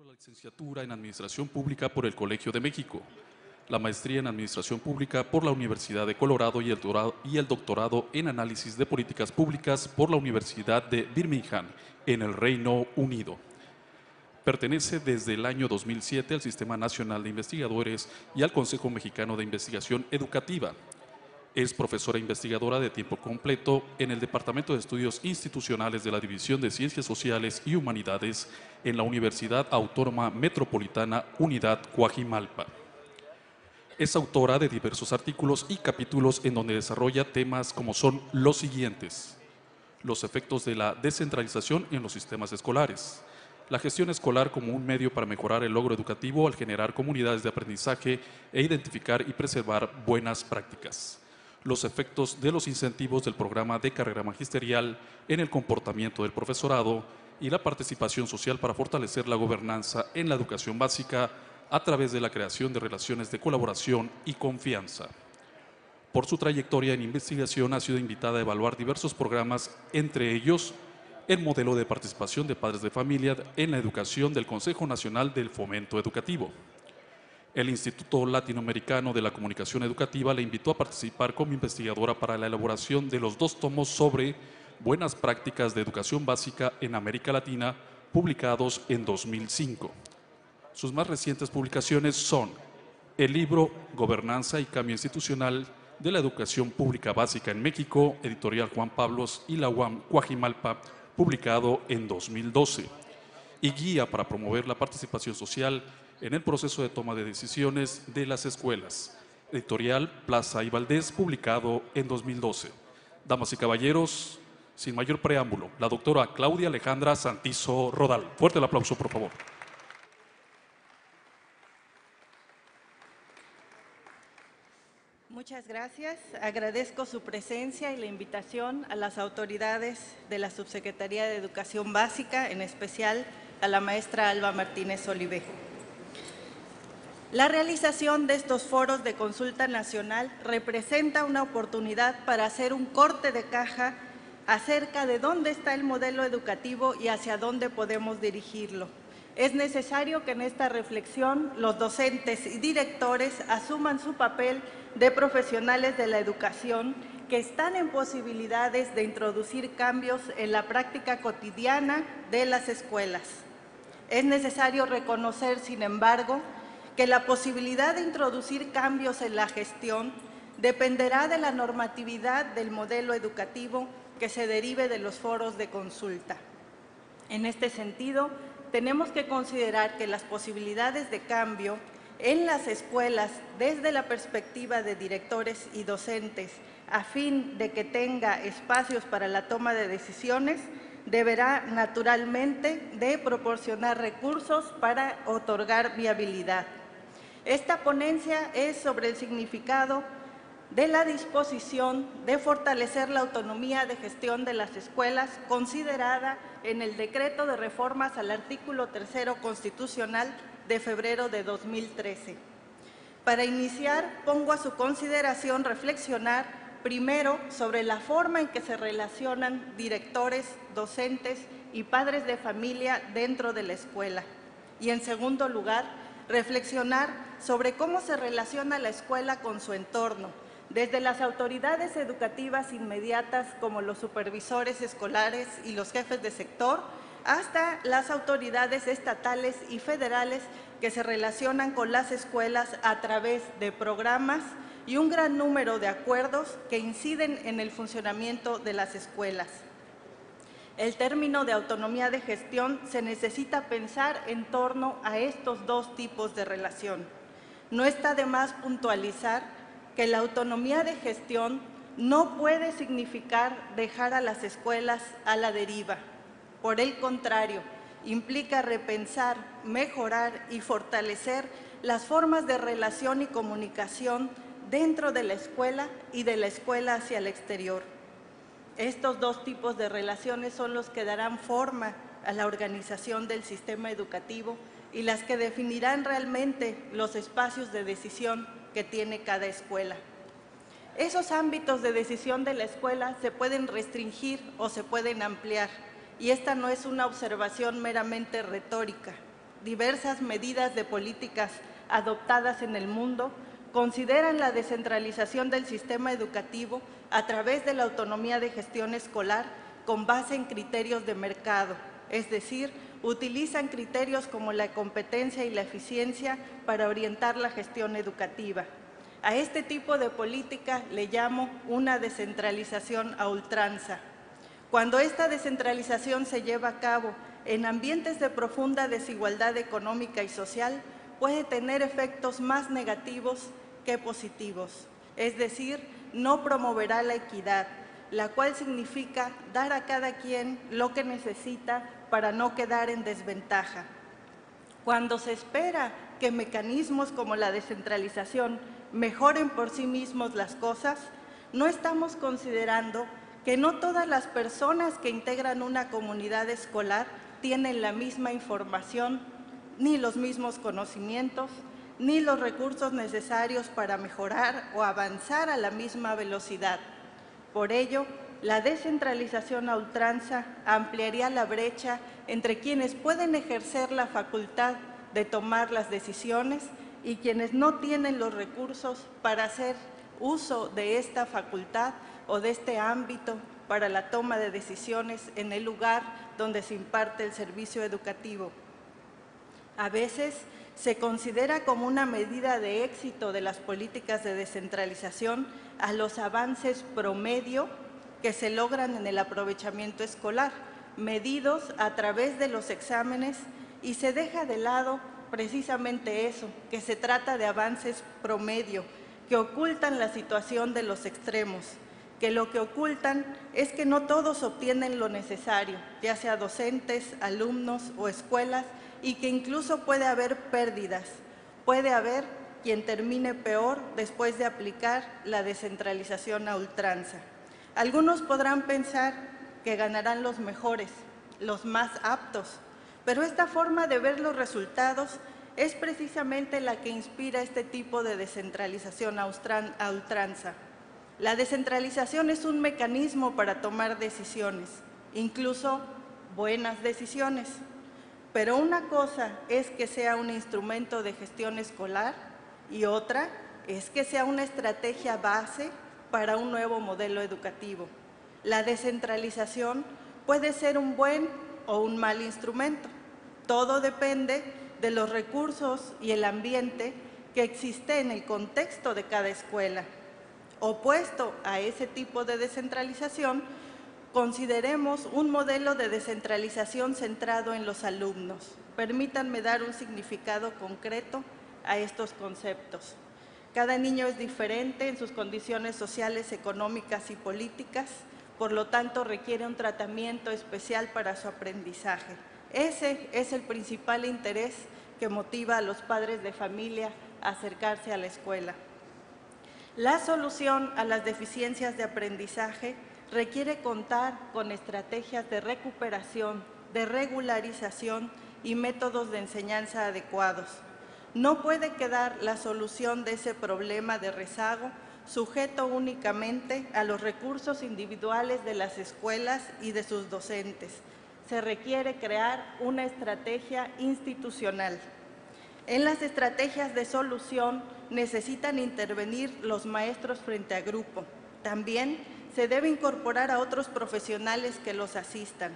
la licenciatura en Administración Pública por el Colegio de México, la maestría en Administración Pública por la Universidad de Colorado y el doctorado en Análisis de Políticas Públicas por la Universidad de Birmingham, en el Reino Unido. Pertenece desde el año 2007 al Sistema Nacional de Investigadores y al Consejo Mexicano de Investigación Educativa. Es profesora investigadora de tiempo completo en el Departamento de Estudios Institucionales de la División de Ciencias Sociales y Humanidades en la Universidad Autónoma Metropolitana Unidad Coajimalpa. Es autora de diversos artículos y capítulos en donde desarrolla temas como son los siguientes: los efectos de la descentralización en los sistemas escolares, la gestión escolar como un medio para mejorar el logro educativo al generar comunidades de aprendizaje e identificar y preservar buenas prácticas, los efectos de los incentivos del programa de carrera magisterial en el comportamiento del profesorado y la participación social para fortalecer la gobernanza en la educación básica a través de la creación de relaciones de colaboración y confianza. Por su trayectoria en investigación ha sido invitada a evaluar diversos programas, entre ellos el modelo de participación de padres de familia en la educación del Consejo Nacional del Fomento Educativo. El Instituto Latinoamericano de la Comunicación Educativa le invitó a participar como investigadora para la elaboración de los 2 tomos sobre buenas prácticas de educación básica en América Latina, publicados en 2005. Sus más recientes publicaciones son el libro Gobernanza y Cambio Institucional de la Educación Pública Básica en México, editorial Juan Pablos y la UAM Coajimalpa, publicado en 2012, y Guía para promover la participación social en el proceso de toma de decisiones de las escuelas, editorial Plaza y Valdés, publicado en 2012. Damas y caballeros, sin mayor preámbulo, la doctora Claudia Alejandra Santizo Rodal. Fuerte el aplauso, por favor.
Muchas gracias. Agradezco su presencia y la invitación a las autoridades de la Subsecretaría de Educación Básica, en especial a la maestra Alba Martínez Olivé. La realización de estos foros de consulta nacional representa una oportunidad para hacer un corte de caja acerca de dónde está el modelo educativo y hacia dónde podemos dirigirlo. Es necesario que en esta reflexión los docentes y directores asuman su papel de profesionales de la educación que están en posibilidades de introducir cambios en la práctica cotidiana de las escuelas. Es necesario reconocer, sin embargo, que la posibilidad de introducir cambios en la gestión dependerá de la normatividad del modelo educativo que se derive de los foros de consulta. En este sentido, tenemos que considerar que las posibilidades de cambio en las escuelas desde la perspectiva de directores y docentes, a fin de que tenga espacios para la toma de decisiones, deberá naturalmente de proporcionar recursos para otorgar viabilidad. Esta ponencia es sobre el significado de la disposición de fortalecer la autonomía de gestión de las escuelas considerada en el Decreto de Reformas al artículo 3º constitucional de febrero de 2013. Para iniciar, pongo a su consideración reflexionar primero sobre la forma en que se relacionan directores, docentes y padres de familia dentro de la escuela. Y en segundo lugar, reflexionar sobre cómo se relaciona la escuela con su entorno, desde las autoridades educativas inmediatas como los supervisores escolares y los jefes de sector, hasta las autoridades estatales y federales que se relacionan con las escuelas a través de programas y un gran número de acuerdos que inciden en el funcionamiento de las escuelas. El término de autonomía de gestión se necesita pensar en torno a estos 2 tipos de relación. No está de más puntualizar que la autonomía de gestión no puede significar dejar a las escuelas a la deriva. Por el contrario, implica repensar, mejorar y fortalecer las formas de relación y comunicación dentro de la escuela y de la escuela hacia el exterior. Estos 2 tipos de relaciones son los que darán forma a la organización del sistema educativo y las que definirán realmente los espacios de decisión que tiene cada escuela. Esos ámbitos de decisión de la escuela se pueden restringir o se pueden ampliar, y esta no es una observación meramente retórica. diversas medidas de políticas adoptadas en el mundo consideran la descentralización del sistema educativo a través de la autonomía de gestión escolar con base en criterios de mercado, es decir, utilizan criterios como la competencia y la eficiencia para orientar la gestión educativa. A este tipo de política le llamo una descentralización a ultranza. Cuando esta descentralización se lleva a cabo en ambientes de profunda desigualdad económica y social, puede tener efectos más negativos que positivos, es decir, no promoverá la equidad, la cual significa dar a cada quien lo que necesita para no quedar en desventaja. Cuando se espera que mecanismos como la descentralización mejoren por sí mismos las cosas, no estamos considerando que no todas las personas que integran una comunidad escolar tienen la misma información, ni los mismos conocimientos, ni los recursos necesarios para mejorar o avanzar a la misma velocidad. Por ello, la descentralización a ultranza ampliaría la brecha entre quienes pueden ejercer la facultad de tomar las decisiones y quienes no tienen los recursos para hacer uso de esta facultad o de este ámbito para la toma de decisiones en el lugar donde se imparte el servicio educativo. A veces se considera como una medida de éxito de las políticas de descentralización a los avances promedio que se logran en el aprovechamiento escolar, medidos a través de los exámenes, y se deja de lado precisamente eso, que se trata de avances promedio, que ocultan la situación de los extremos, que lo que ocultan es que no todos obtienen lo necesario, ya sea docentes, alumnos o escuelas, y que incluso puede haber pérdidas, puede haber quien termine peor después de aplicar la descentralización a ultranza. Algunos podrán pensar que ganarán los mejores, los más aptos, pero esta forma de ver los resultados es precisamente la que inspira este tipo de descentralización a ultranza. La descentralización es un mecanismo para tomar decisiones, incluso buenas decisiones. Pero una cosa es que sea un instrumento de gestión escolar y otra es que sea una estrategia base para un nuevo modelo educativo. La descentralización puede ser un buen o un mal instrumento. Todo depende de los recursos y el ambiente que existe en el contexto de cada escuela. Opuesto a ese tipo de descentralización, consideremos un modelo de descentralización centrado en los alumnos. Permítanme dar un significado concreto a estos conceptos. Cada niño es diferente en sus condiciones sociales, económicas y políticas, por lo tanto requiere un tratamiento especial para su aprendizaje. Ese es el principal interés que motiva a los padres de familia a acercarse a la escuela. La solución a las deficiencias de aprendizaje requiere contar con estrategias de recuperación, de regularización y métodos de enseñanza adecuados. No puede quedar la solución de ese problema de rezago sujeto únicamente a los recursos individuales de las escuelas y de sus docentes. Se requiere crear una estrategia institucional. En las estrategias de solución necesitan intervenir los maestros frente a grupo. También se debe incorporar a otros profesionales que los asistan.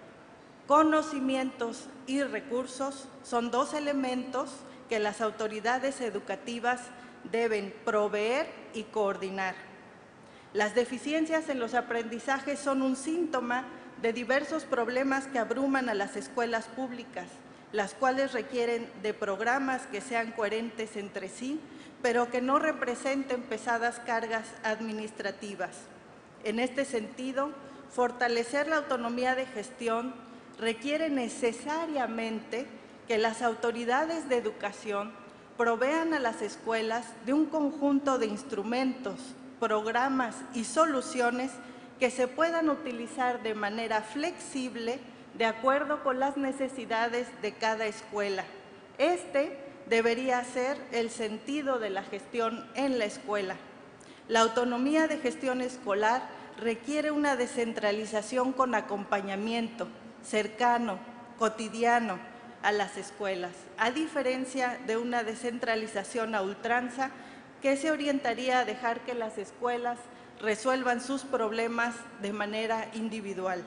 Conocimientos y recursos son dos elementos que las autoridades educativas deben proveer y coordinar. Las deficiencias en los aprendizajes son un síntoma de diversos problemas que abruman a las escuelas públicas, las cuales requieren de programas que sean coherentes entre sí, pero que no representen pesadas cargas administrativas. En este sentido, fortalecer la autonomía de gestión requiere necesariamente que las autoridades de educación provean a las escuelas de un conjunto de instrumentos, programas y soluciones que se puedan utilizar de manera flexible de acuerdo con las necesidades de cada escuela. Este debería ser el sentido de la gestión en la escuela. La autonomía de gestión escolar requiere una descentralización con acompañamiento, cercano, cotidiano, a las escuelas, a diferencia de una descentralización a ultranza que se orientaría a dejar que las escuelas resuelvan sus problemas de manera individual.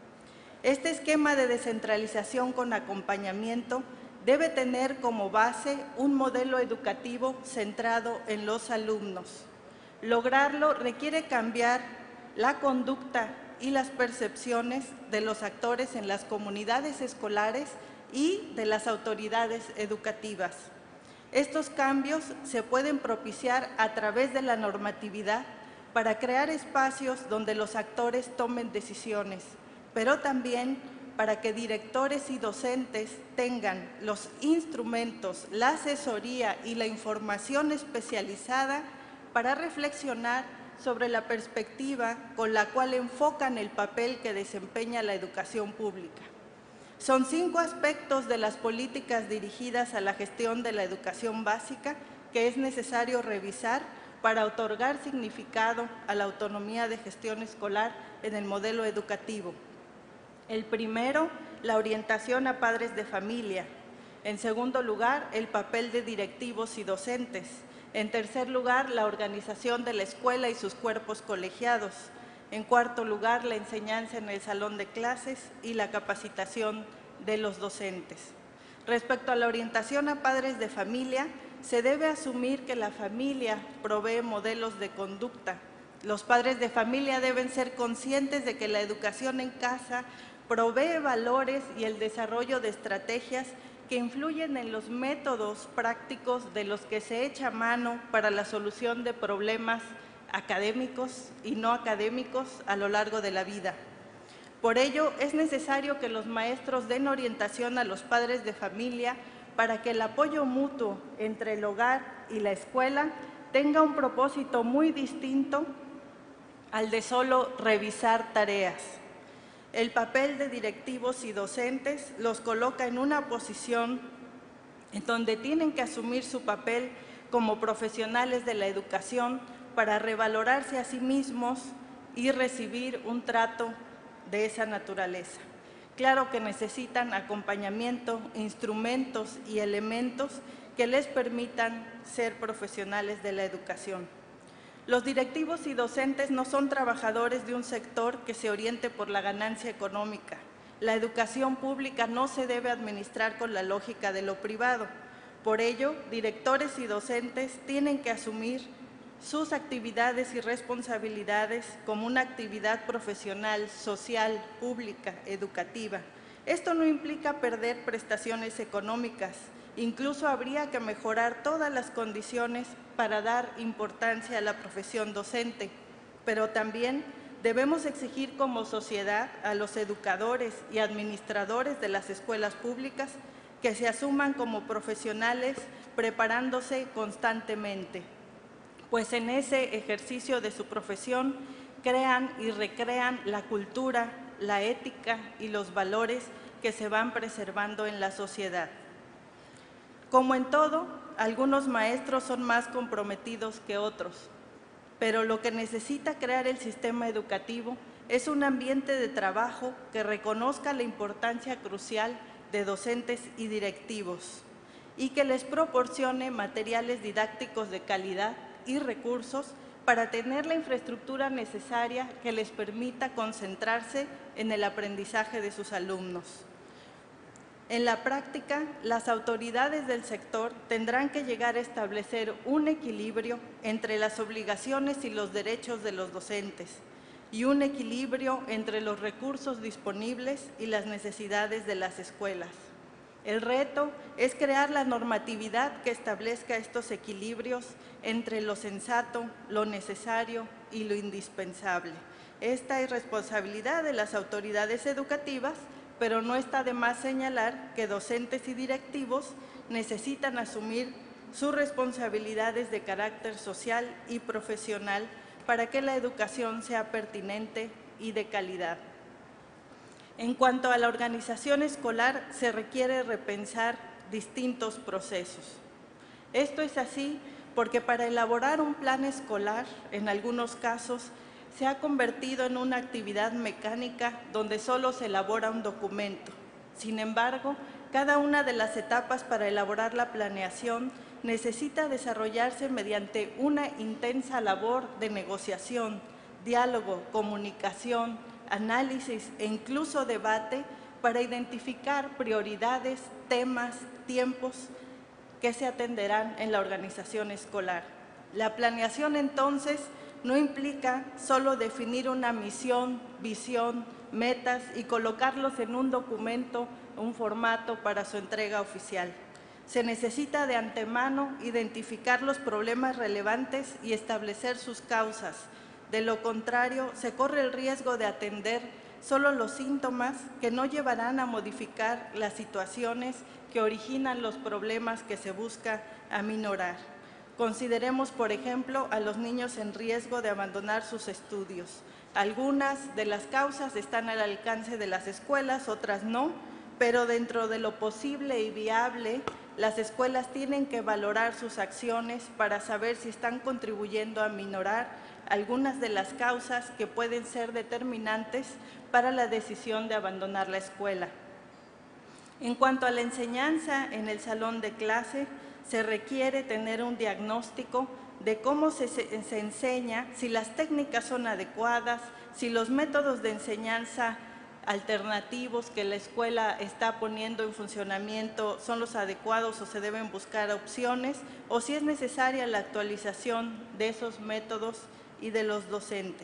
Este esquema de descentralización con acompañamiento debe tener como base un modelo educativo centrado en los alumnos. Lograrlo requiere cambiar la conducta y las percepciones de los actores en las comunidades escolares y de las autoridades educativas. Estos cambios se pueden propiciar a través de la normatividad para crear espacios donde los actores tomen decisiones, pero también para que directores y docentes tengan los instrumentos, la asesoría y la información especializada para reflexionar sobre la perspectiva con la cual enfocan el papel que desempeña la educación pública. Son 5 aspectos de las políticas dirigidas a la gestión de la educación básica que es necesario revisar para otorgar significado a la autonomía de gestión escolar en el modelo educativo. El primero, la orientación a padres de familia. En segundo lugar, el papel de directivos y docentes. En tercer lugar, la organización de la escuela y sus cuerpos colegiados. En cuarto lugar, la enseñanza en el salón de clases y la capacitación de los docentes. Respecto a la orientación a padres de familia, se debe asumir que la familia provee modelos de conducta. Los padres de familia deben ser conscientes de que la educación en casa provee valores y el desarrollo de estrategias que influyen en los métodos prácticos de los que se echa mano para la solución de problemas académicos y no académicos a lo largo de la vida. Por ello, es necesario que los maestros den orientación a los padres de familia para que el apoyo mutuo entre el hogar y la escuela tenga un propósito muy distinto al de solo revisar tareas. El papel de directivos y docentes los coloca en una posición en donde tienen que asumir su papel como profesionales de la educación para revalorarse a sí mismos y recibir un trato de esa naturaleza. Claro que necesitan acompañamiento, instrumentos y elementos que les permitan ser profesionales de la educación. Los directivos y docentes no son trabajadores de un sector que se oriente por la ganancia económica. La educación pública no se debe administrar con la lógica de lo privado. Por ello, directores y docentes tienen que asumir sus actividades y responsabilidades como una actividad profesional, social, pública, educativa. Esto no implica perder prestaciones económicas. Incluso habría que mejorar todas las condiciones para dar importancia a la profesión docente, pero también debemos exigir como sociedad a los educadores y administradores de las escuelas públicas que se asuman como profesionales preparándose constantemente, pues en ese ejercicio de su profesión crean y recrean la cultura, la ética y los valores que se van preservando en la sociedad. Como en todo, algunos maestros son más comprometidos que otros, pero lo que necesita crear el sistema educativo es un ambiente de trabajo que reconozca la importancia crucial de docentes y directivos y que les proporcione materiales didácticos de calidad y recursos para tener la infraestructura necesaria que les permita concentrarse en el aprendizaje de sus alumnos. En la práctica, las autoridades del sector tendrán que llegar a establecer un equilibrio entre las obligaciones y los derechos de los docentes y un equilibrio entre los recursos disponibles y las necesidades de las escuelas. El reto es crear la normatividad que establezca estos equilibrios entre lo sensato, lo necesario y lo indispensable. Esta es responsabilidad de las autoridades educativas, pero no está de más señalar que docentes y directivos necesitan asumir sus responsabilidades de carácter social y profesional para que la educación sea pertinente y de calidad. En cuanto a la organización escolar, se requiere repensar distintos procesos. Esto es así porque para elaborar un plan escolar, en algunos casos, se ha convertido en una actividad mecánica donde solo se elabora un documento. Sin embargo, Cada una de las etapas para elaborar la planeación necesita desarrollarse mediante una intensa labor de negociación, diálogo, comunicación, análisis e incluso debate para identificar prioridades, temas, tiempos que se atenderán en la organización escolar. La planeación, entonces, no implica solo definir una misión, visión, metas y colocarlos en un documento, un formato para su entrega oficial. Se necesita de antemano identificar los problemas relevantes y establecer sus causas. De lo contrario, se corre el riesgo de atender solo los síntomas que no llevarán a modificar las situaciones que originan los problemas que se busca aminorar. Consideremos, por ejemplo, a los niños en riesgo de abandonar sus estudios. Algunas de las causas están al alcance de las escuelas, otras no, pero dentro de lo posible y viable, las escuelas tienen que valorar sus acciones para saber si están contribuyendo a aminorar algunas de las causas que pueden ser determinantes para la decisión de abandonar la escuela. En cuanto a la enseñanza en el salón de clase, se requiere tener un diagnóstico de cómo se enseña, si las técnicas son adecuadas, si los métodos de enseñanza alternativos que la escuela está poniendo en funcionamiento son los adecuados o se deben buscar opciones, o si es necesaria la actualización de esos métodos y de los docentes.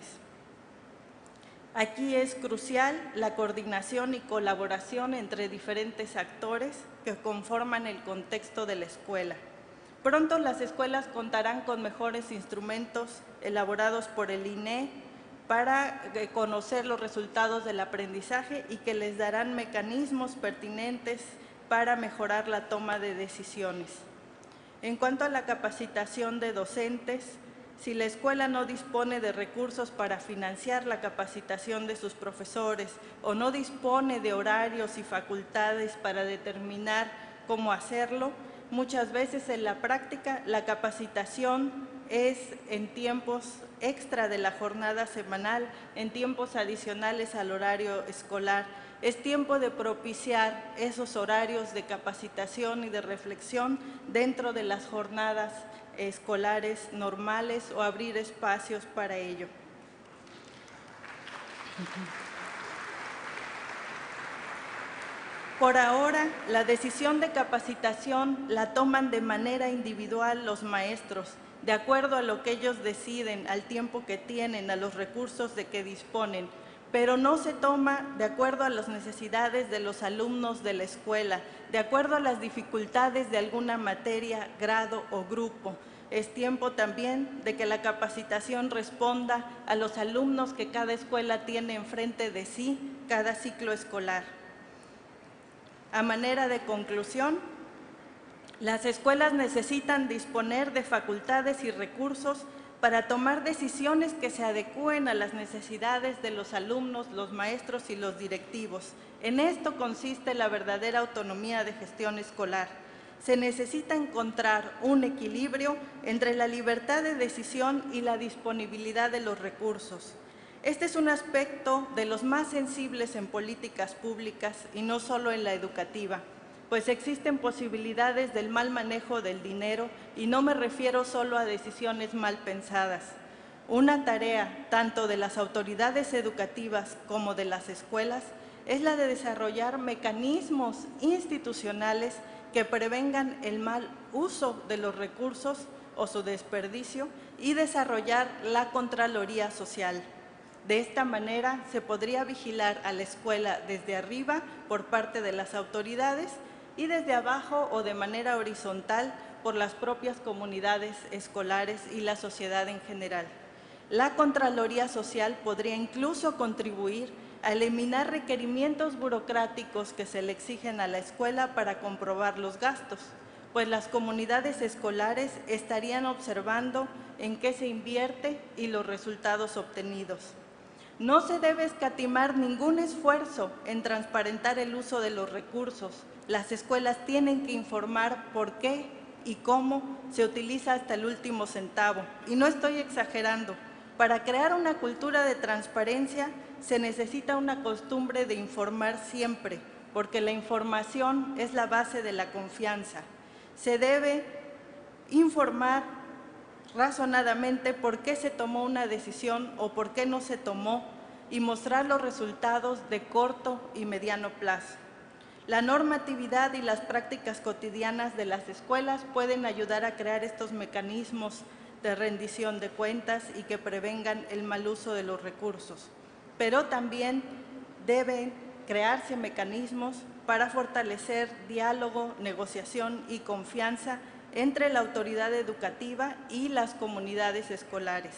Aquí es crucial la coordinación y colaboración entre diferentes actores que conforman el contexto de la escuela. Pronto las escuelas contarán con mejores instrumentos elaborados por el INE para conocer los resultados del aprendizaje y que les darán mecanismos pertinentes para mejorar la toma de decisiones. En cuanto a la capacitación de docentes, si la escuela no dispone de recursos para financiar la capacitación de sus profesores o no dispone de horarios y facultades para determinar cómo hacerlo, muchas veces en la práctica la capacitación es en tiempos extra de la jornada semanal, en tiempos adicionales al horario escolar. Es tiempo de propiciar esos horarios de capacitación y de reflexión dentro de las jornadas escolares normales o abrir espacios para ello. Por ahora, la decisión de capacitación la toman de manera individual los maestros, de acuerdo a lo que ellos deciden, al tiempo que tienen, a los recursos de que disponen, pero no se toma de acuerdo a las necesidades de los alumnos de la escuela, de acuerdo a las dificultades de alguna materia, grado o grupo. Es tiempo también de que la capacitación responda a los alumnos que cada escuela tiene enfrente de sí cada ciclo escolar. A manera de conclusión, las escuelas necesitan disponer de facultades y recursos para tomar decisiones que se adecúen a las necesidades de los alumnos, los maestros y los directivos. En esto consiste la verdadera autonomía de gestión escolar. Se necesita encontrar un equilibrio entre la libertad de decisión y la disponibilidad de los recursos. Este es un aspecto de los más sensibles en políticas públicas y no solo en la educativa, pues existen posibilidades del mal manejo del dinero y no me refiero solo a decisiones mal pensadas. Una tarea tanto de las autoridades educativas como de las escuelas es la de desarrollar mecanismos institucionales que prevengan el mal uso de los recursos o su desperdicio y desarrollar la Contraloría Social. De esta manera se podría vigilar a la escuela desde arriba por parte de las autoridades y desde abajo o de manera horizontal por las propias comunidades escolares y la sociedad en general. La Contraloría Social podría incluso contribuir a eliminar requerimientos burocráticos que se le exigen a la escuela para comprobar los gastos, pues las comunidades escolares estarían observando en qué se invierte y los resultados obtenidos. No se debe escatimar ningún esfuerzo en transparentar el uso de los recursos. Las escuelas tienen que informar por qué y cómo se utiliza hasta el último centavo. Y no estoy exagerando. Para crear una cultura de transparencia se necesita una costumbre de informar siempre, porque la información es la base de la confianza. Se debe informar razonadamente por qué se tomó una decisión o por qué no se tomó y mostrar los resultados de corto y mediano plazo. La normatividad y las prácticas cotidianas de las escuelas pueden ayudar a crear estos mecanismos de rendición de cuentas y que prevengan el mal uso de los recursos. Pero también deben crearse mecanismos para fortalecer diálogo, negociación y confianza entre la autoridad educativa y las comunidades escolares.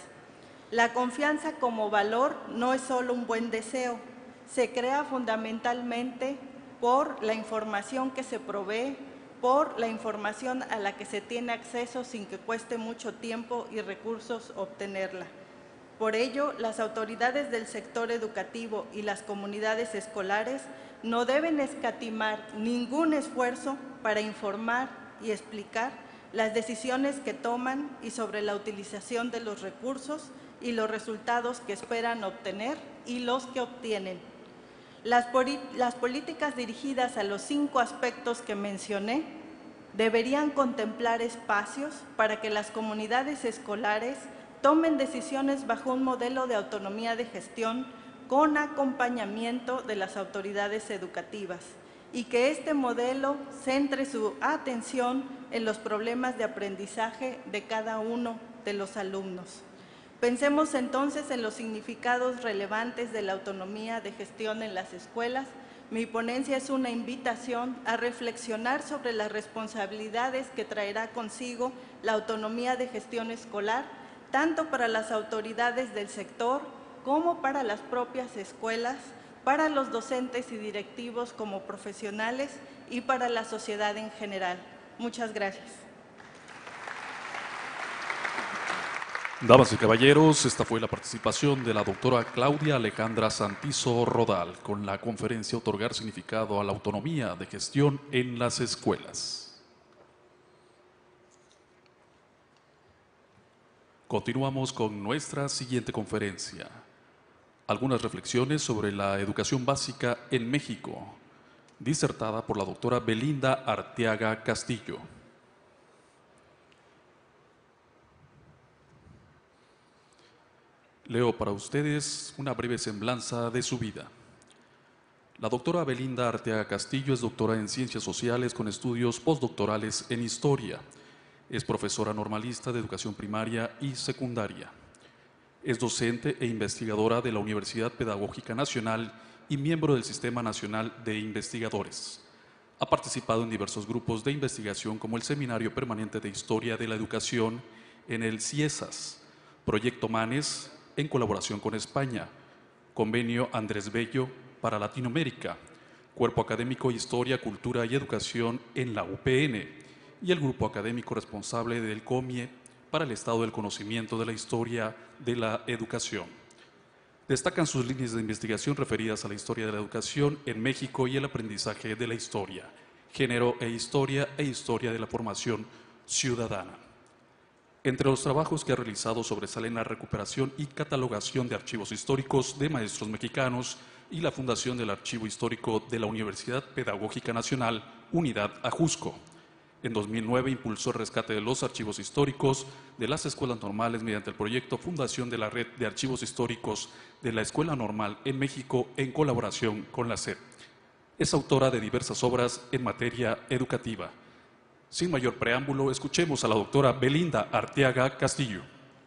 La confianza como valor no es solo un buen deseo, se crea fundamentalmente por la información que se provee, por la información a la que se tiene acceso sin que cueste mucho tiempo y recursos obtenerla. Por ello, las autoridades del sector educativo y las comunidades escolares no deben escatimar ningún esfuerzo para informar y explicar las decisiones que toman y sobre la utilización de los recursos y los resultados que esperan obtener y los que obtienen. Las políticas dirigidas a los 5 aspectos que mencioné deberían contemplar espacios para que las comunidades escolares tomen decisiones bajo un modelo de autonomía de gestión con acompañamiento de las autoridades educativas y que este modelo centre su atención en los problemas de aprendizaje de cada uno de los alumnos. Pensemos entonces en los significados relevantes de la autonomía de gestión en las escuelas. Mi ponencia es una invitación a reflexionar sobre las responsabilidades que traerá consigo la autonomía de gestión escolar, tanto para las autoridades del sector como para las propias escuelas, para los docentes y directivos como profesionales y para la sociedad en general. Muchas gracias.
Damas y caballeros, esta fue la participación de la doctora Claudia Alejandra Santizo Rodal con la conferencia Otorgar significado a la autonomía de gestión en las escuelas. Continuamos con nuestra siguiente conferencia. Algunas reflexiones sobre la educación básica en México, disertada por la doctora Belinda Arteaga Castillo. Leo para ustedes una breve semblanza de su vida. La doctora Belinda Arteaga Castillo es doctora en Ciencias Sociales con estudios postdoctorales en Historia. Es profesora normalista de educación primaria y secundaria. Es docente e investigadora de la Universidad Pedagógica Nacional y miembro del Sistema Nacional de Investigadores. Ha participado en diversos grupos de investigación como el Seminario Permanente de Historia de la Educación en el CIESAS, Proyecto Manes, en colaboración con España, Convenio Andrés Bello para Latinoamérica, Cuerpo Académico Historia, Cultura y Educación en la UPN y el Grupo Académico responsable del COMIE para el Estado del Conocimiento de la Historia de la Educación. Destacan sus líneas de investigación referidas a la historia de la educación en México y el aprendizaje de la historia, género e historia de la formación ciudadana. Entre los trabajos que ha realizado sobresalen la recuperación y catalogación de archivos históricos de maestros mexicanos y la fundación del Archivo Histórico de la Universidad Pedagógica Nacional, Unidad Ajusco. En 2009 impulsó el rescate de los archivos históricos de las escuelas normales mediante el proyecto Fundación de la Red de Archivos Históricos de la Escuela Normal en México en colaboración con la SEP. Es autora de diversas obras en materia educativa. Sin mayor preámbulo, escuchemos a la doctora Belinda Arteaga Castillo.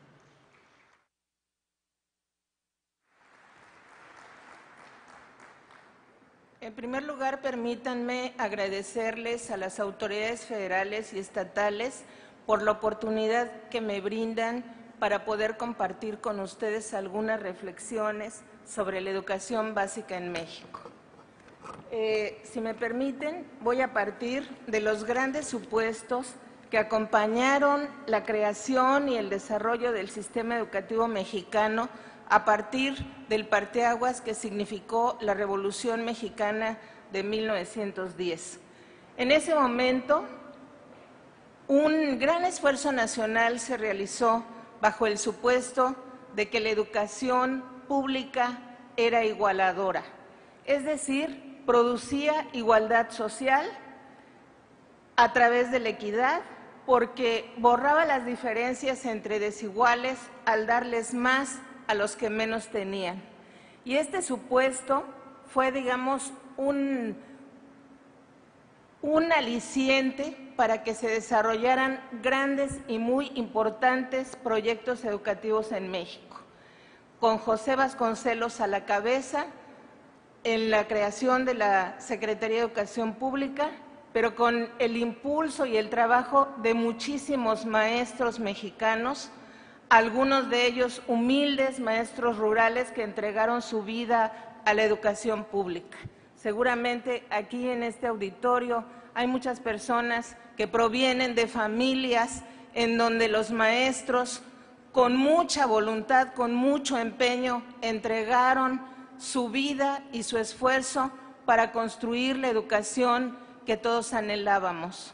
En primer lugar, permítanme agradecerles a las autoridades federales y estatales por la oportunidad que me brindan para poder compartir con ustedes algunas reflexiones sobre la educación básica en México. Si me permiten, voy a partir de los grandes supuestos que acompañaron la creación y el desarrollo del sistema educativo mexicano a partir del parteaguas que significó la Revolución Mexicana de 1910. En ese momento, un gran esfuerzo nacional se realizó bajo el supuesto de que la educación pública era igualadora, es decir, producía igualdad social a través de la equidad, porque borraba las diferencias entre desiguales al darles más a los que menos tenían. Y este supuesto fue, digamos, un aliciente para que se desarrollaran grandes y muy importantes proyectos educativos en México, con José Vasconcelos a la cabeza en la creación de la Secretaría de Educación Pública, pero con el impulso y el trabajo de muchísimos maestros mexicanos, algunos de ellos humildes maestros rurales que entregaron su vida a la educación pública. Seguramente aquí en este auditorio hay muchas personas que provienen de familias en donde los maestros, con mucha voluntad, con mucho empeño, entregaron su vida y su esfuerzo para construir la educación que todos anhelábamos.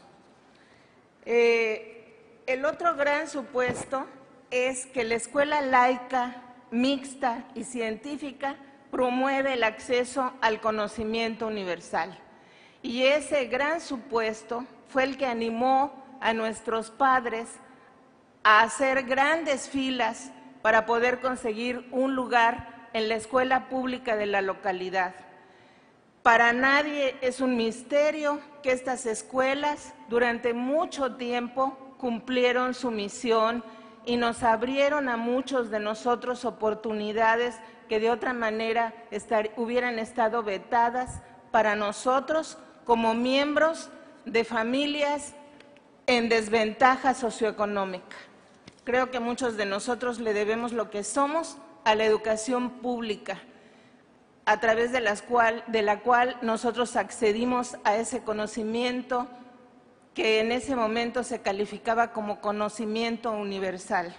El otro gran supuesto es que la escuela laica, mixta y científica promueve el acceso al conocimiento universal. Y ese gran supuesto fue el que animó a nuestros padres a hacer grandes filas para poder conseguir un lugar en la escuela pública de la localidad. Para nadie es un misterio que estas escuelas durante mucho tiempo cumplieron su misión y nos abrieron a muchos de nosotros oportunidades que de otra manera hubieran estado vetadas para nosotros como miembros de familias en desventaja socioeconómica. Creo que muchos de nosotros le debemos lo que somos a la educación pública, a través de la cual nosotros accedimos a ese conocimiento que en ese momento se calificaba como conocimiento universal.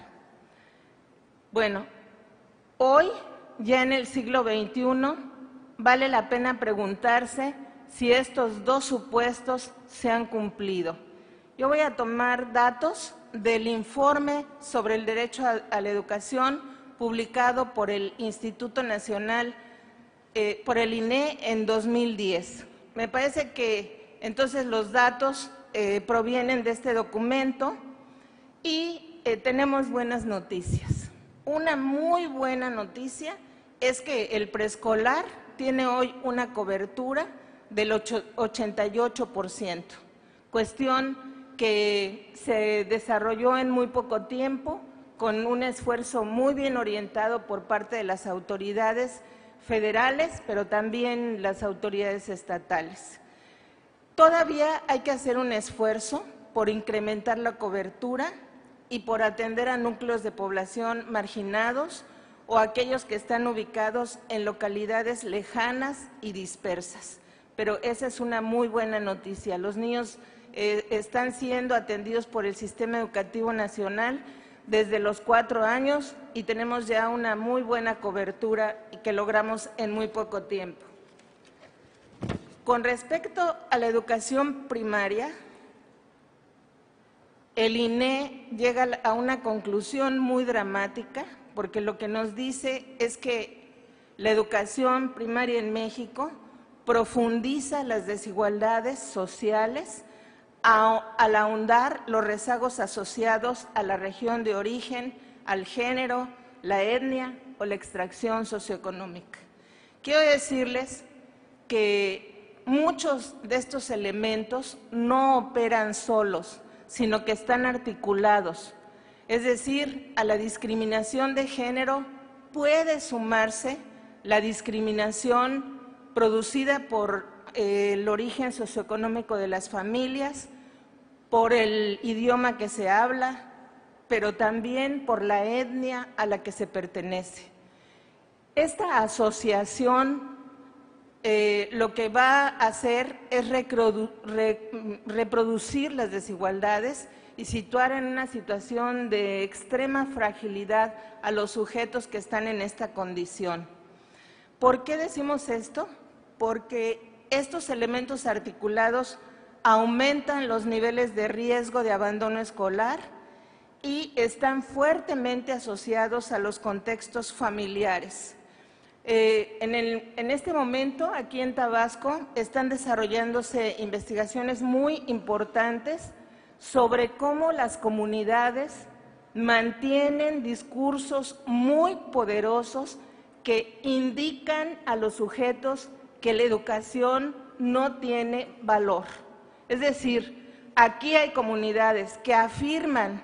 Bueno, hoy, ya en el siglo XXI, vale la pena preguntarse si estos dos supuestos se han cumplido. Yo voy a tomar datos del informe sobre el derecho a la educación publicado por el Instituto Nacional, por el INE en 2010. Me parece que entonces los datos provienen de este documento y tenemos buenas noticias. Una muy buena noticia es que el preescolar tiene hoy una cobertura del 88%, cuestión que se desarrolló en muy poco tiempo, con un esfuerzo muy bien orientado por parte de las autoridades federales, pero también las autoridades estatales. Todavía hay que hacer un esfuerzo por incrementar la cobertura y por atender a núcleos de población marginados o aquellos que están ubicados en localidades lejanas y dispersas. Pero esa es una muy buena noticia. Los niños están siendo atendidos por el Sistema Educativo Nacional desde los 4 años y tenemos ya una muy buena cobertura que logramos en muy poco tiempo. Con respecto a la educación primaria, el INE llega a una conclusión muy dramática, porque lo que nos dice es que la educación primaria en México profundiza las desigualdades sociales al ahondar los rezagos asociados a la región de origen, al género, la etnia o la extracción socioeconómica. Quiero decirles que muchos de estos elementos no operan solos, sino que están articulados. Es decir, a la discriminación de género puede sumarse la discriminación producida por el origen socioeconómico de las familias, por el idioma que se habla, pero también por la etnia a la que se pertenece. Esta asociación lo que va a hacer es reproducir las desigualdades y situar en una situación de extrema fragilidad a los sujetos que están en esta condición. ¿Por qué decimos esto? Porque estos elementos articulados aumentan los niveles de riesgo de abandono escolar y están fuertemente asociados a los contextos familiares. En este momento, aquí en Tabasco, están desarrollándose investigaciones muy importantes sobre cómo las comunidades mantienen discursos muy poderosos que indican a los sujetos que la educación no tiene valor. Es decir, aquí hay comunidades que afirman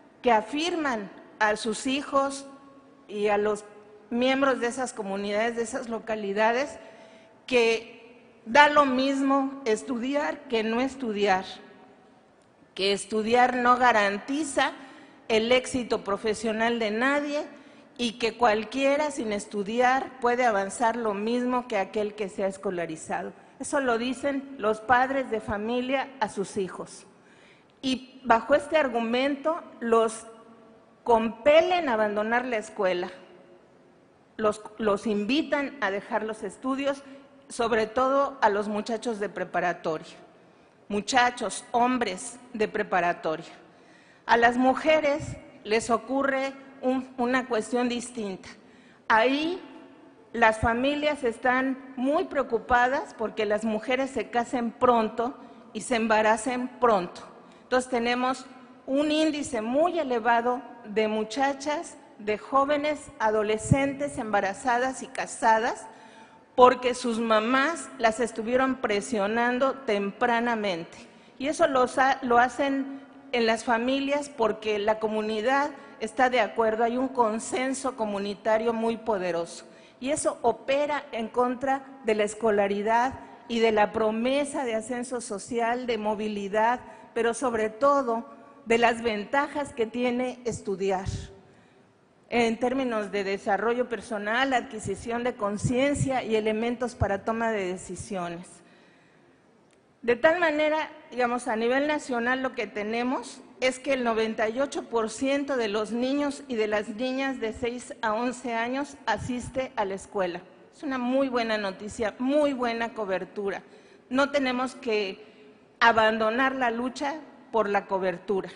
a sus hijos y a los miembros de esas comunidades, de esas localidades, que da lo mismo estudiar que no estudiar, que estudiar no garantiza el éxito profesional de nadie y que cualquiera sin estudiar puede avanzar lo mismo que aquel que se ha escolarizado. Eso lo dicen los padres de familia a sus hijos. Y bajo este argumento los compelen a abandonar la escuela. Los invitan a dejar los estudios, sobre todo a los muchachos de preparatoria, muchachos, hombres de preparatoria. A las mujeres les ocurre una cuestión distinta. Ahí las familias están muy preocupadas porque las mujeres se casen pronto y se embaracen pronto. Entonces tenemos un índice muy elevado de muchachas, de jóvenes adolescentes embarazadas y casadas porque sus mamás las estuvieron presionando tempranamente. Y eso lo hacen en las familias porque la comunidad está de acuerdo, hay un consenso comunitario muy poderoso. Y eso opera en contra de la escolaridad y de la promesa de ascenso social, de movilidad, pero sobre todo de las ventajas que tiene estudiar en términos de desarrollo personal, adquisición de conciencia y elementos para toma de decisiones. De tal manera, digamos, a nivel nacional lo que tenemos es que el 98% de los niños y de las niñas de 6 a 11 años asiste a la escuela. Es una muy buena noticia, muy buena cobertura. No tenemos que abandonar la lucha por la cobertura.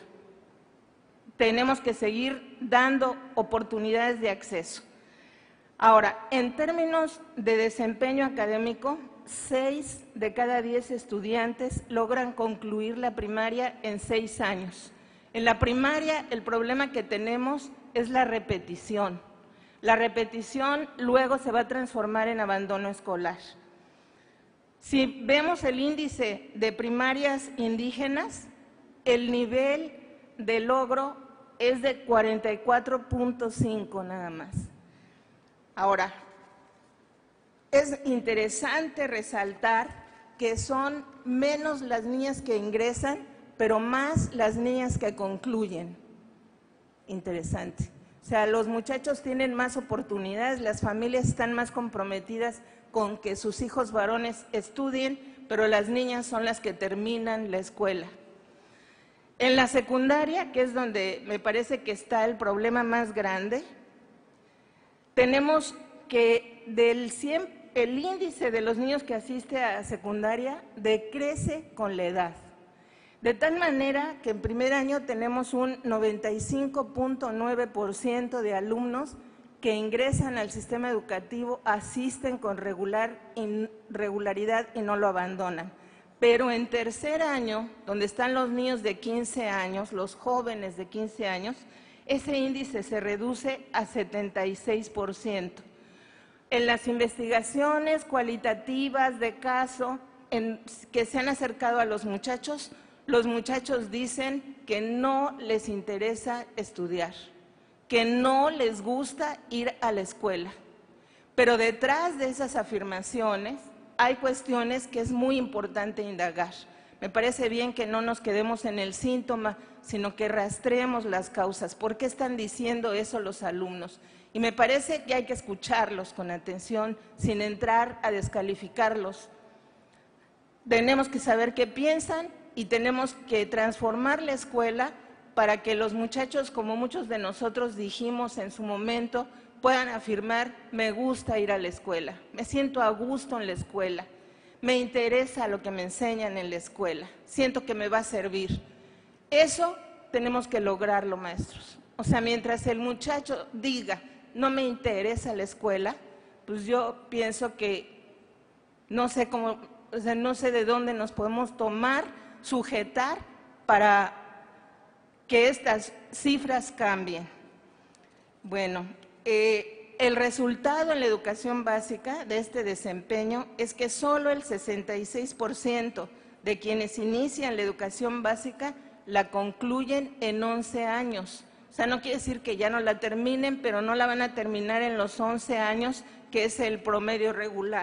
Tenemos que seguir dando oportunidades de acceso. Ahora, en términos de desempeño académico, 6 de cada 10 estudiantes logran concluir la primaria en 6 años. En la primaria, el problema que tenemos es la repetición. La repetición luego se va a transformar en abandono escolar. Si vemos el índice de primarias indígenas, el nivel de logro es de 44.5 nada más. Ahora, es interesante resaltar que son menos las niñas que ingresan, pero más las niñas que concluyen. Interesante. O sea, los muchachos tienen más oportunidades, las familias están más comprometidas con que sus hijos varones estudien, pero las niñas son las que terminan la escuela. En la secundaria, que es donde me parece que está el problema más grande, tenemos que el índice de los niños que asiste a secundaria decrece con la edad. De tal manera que en primer año tenemos un 95.9% de alumnos que ingresan al sistema educativo, asisten con regularidad y no lo abandonan. Pero en tercer año, donde están los niños de 15 años, los jóvenes de 15 años, ese índice se reduce a 76%. En las investigaciones cualitativas de caso que se han acercado a los muchachos dicen que no les interesa estudiar, que no les gusta ir a la escuela. Pero detrás de esas afirmaciones hay cuestiones que es muy importante indagar. Me parece bien que no nos quedemos en el síntoma, sino que rastreemos las causas. ¿Por qué están diciendo eso los alumnos? Y me parece que hay que escucharlos con atención, sin entrar a descalificarlos. Tenemos que saber qué piensan y tenemos que transformar la escuela para que los muchachos, como muchos de nosotros dijimos en su momento, puedan afirmar: me gusta ir a la escuela, me siento a gusto en la escuela, me interesa lo que me enseñan en la escuela, siento que me va a servir. Eso tenemos que lograrlo, maestros. O sea, mientras el muchacho diga: no me interesa la escuela, pues yo pienso que no sé cómo, o sea, no sé de dónde nos podemos tomar, sujetar para que estas cifras cambien. Bueno, el resultado en la educación básica de este desempeño es que solo el 66% de quienes inician la educación básica la concluyen en 11 años. O sea, no quiere decir que ya no la terminen, pero no la van a terminar en los 11 años, que es el promedio regular.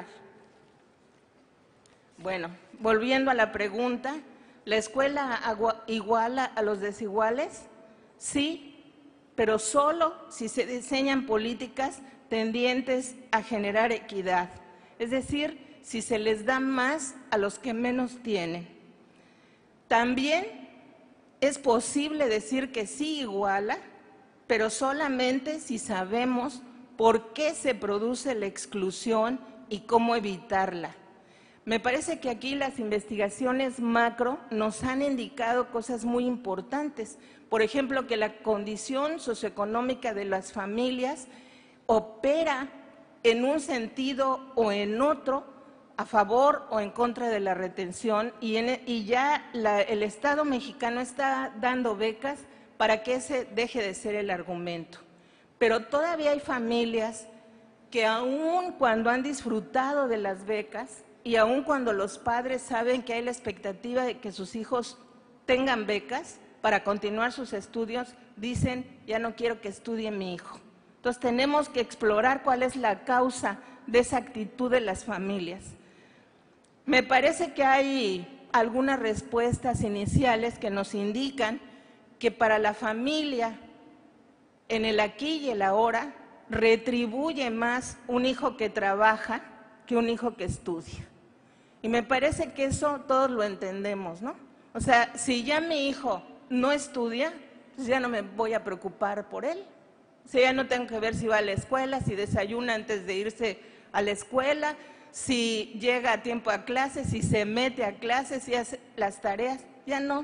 Bueno, volviendo a la pregunta, ¿la escuela iguala a los desiguales? Sí, pero solo si se diseñan políticas tendientes a generar equidad, es decir, si se les da más a los que menos tienen. También es posible decir que sí iguala, pero solamente si sabemos por qué se produce la exclusión y cómo evitarla. Me parece que aquí las investigaciones macro nos han indicado cosas muy importantes. Por ejemplo, que la condición socioeconómica de las familias opera en un sentido o en otro a favor o en contra de la retención y ya el Estado mexicano está dando becas para que ese deje de ser el argumento. Pero todavía hay familias que aun cuando han disfrutado de las becas y aun cuando los padres saben que hay la expectativa de que sus hijos tengan becas para continuar sus estudios, dicen, ya no quiero que estudie mi hijo. Entonces tenemos que explorar cuál es la causa de esa actitud de las familias. Me parece que hay algunas respuestas iniciales que nos indican que para la familia, en el aquí y el ahora, retribuye más un hijo que trabaja que un hijo que estudia. Y me parece que eso todos lo entendemos, ¿no? O sea, si ya mi hijo no estudia, pues ya no me voy a preocupar por él. O sea, ya no tengo que ver si va a la escuela, si desayuna antes de irse a la escuela, si llega a tiempo a clases, si se mete a clases, si hace las tareas, ya no.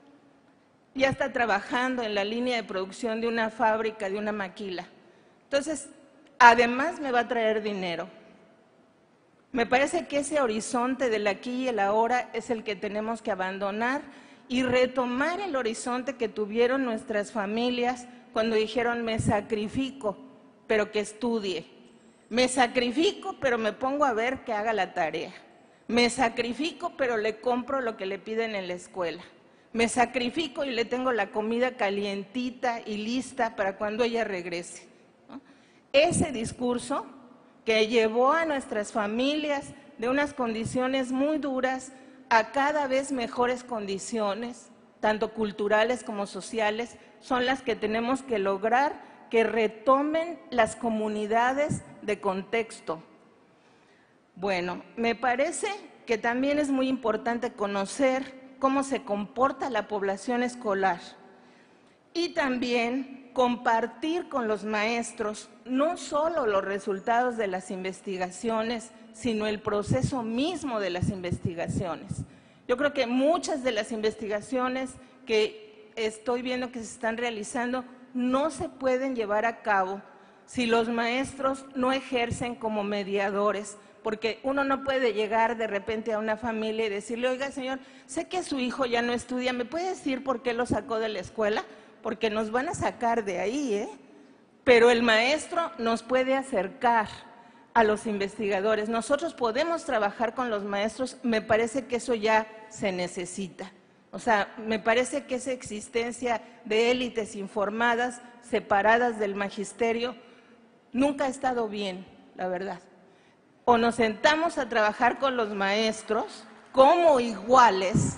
Ya está trabajando en la línea de producción de una fábrica, de una maquila. Entonces, además me va a traer dinero. Me parece que ese horizonte del aquí y el ahora es el que tenemos que abandonar y retomar el horizonte que tuvieron nuestras familias cuando dijeron me sacrifico, pero que estudie. Me sacrifico, pero me pongo a ver que haga la tarea. Me sacrifico, pero le compro lo que le piden en la escuela. Me sacrifico y le tengo la comida calientita y lista para cuando ella regrese, ¿no? Ese discurso que llevó a nuestras familias de unas condiciones muy duras a cada vez mejores condiciones, tanto culturales como sociales, son las que tenemos que lograr que retomen las comunidades de contexto. Bueno, me parece que también es muy importante conocer cómo se comporta la población escolar y también compartir con los maestros no solo los resultados de las investigaciones, sino el proceso mismo de las investigaciones. Yo creo que muchas de las investigaciones que estoy viendo que se están realizando no se pueden llevar a cabo si los maestros no ejercen como mediadores, porque uno no puede llegar de repente a una familia y decirle, oiga señor, sé que su hijo ya no estudia, ¿me puede decir por qué lo sacó de la escuela? Porque nos van a sacar de ahí, ¿eh? Pero el maestro nos puede acercar a los investigadores. Nosotros podemos trabajar con los maestros, me parece que eso ya se necesita. O sea, me parece que esa existencia de élites informadas, separadas del magisterio, nunca ha estado bien, la verdad. O nos sentamos a trabajar con los maestros como iguales,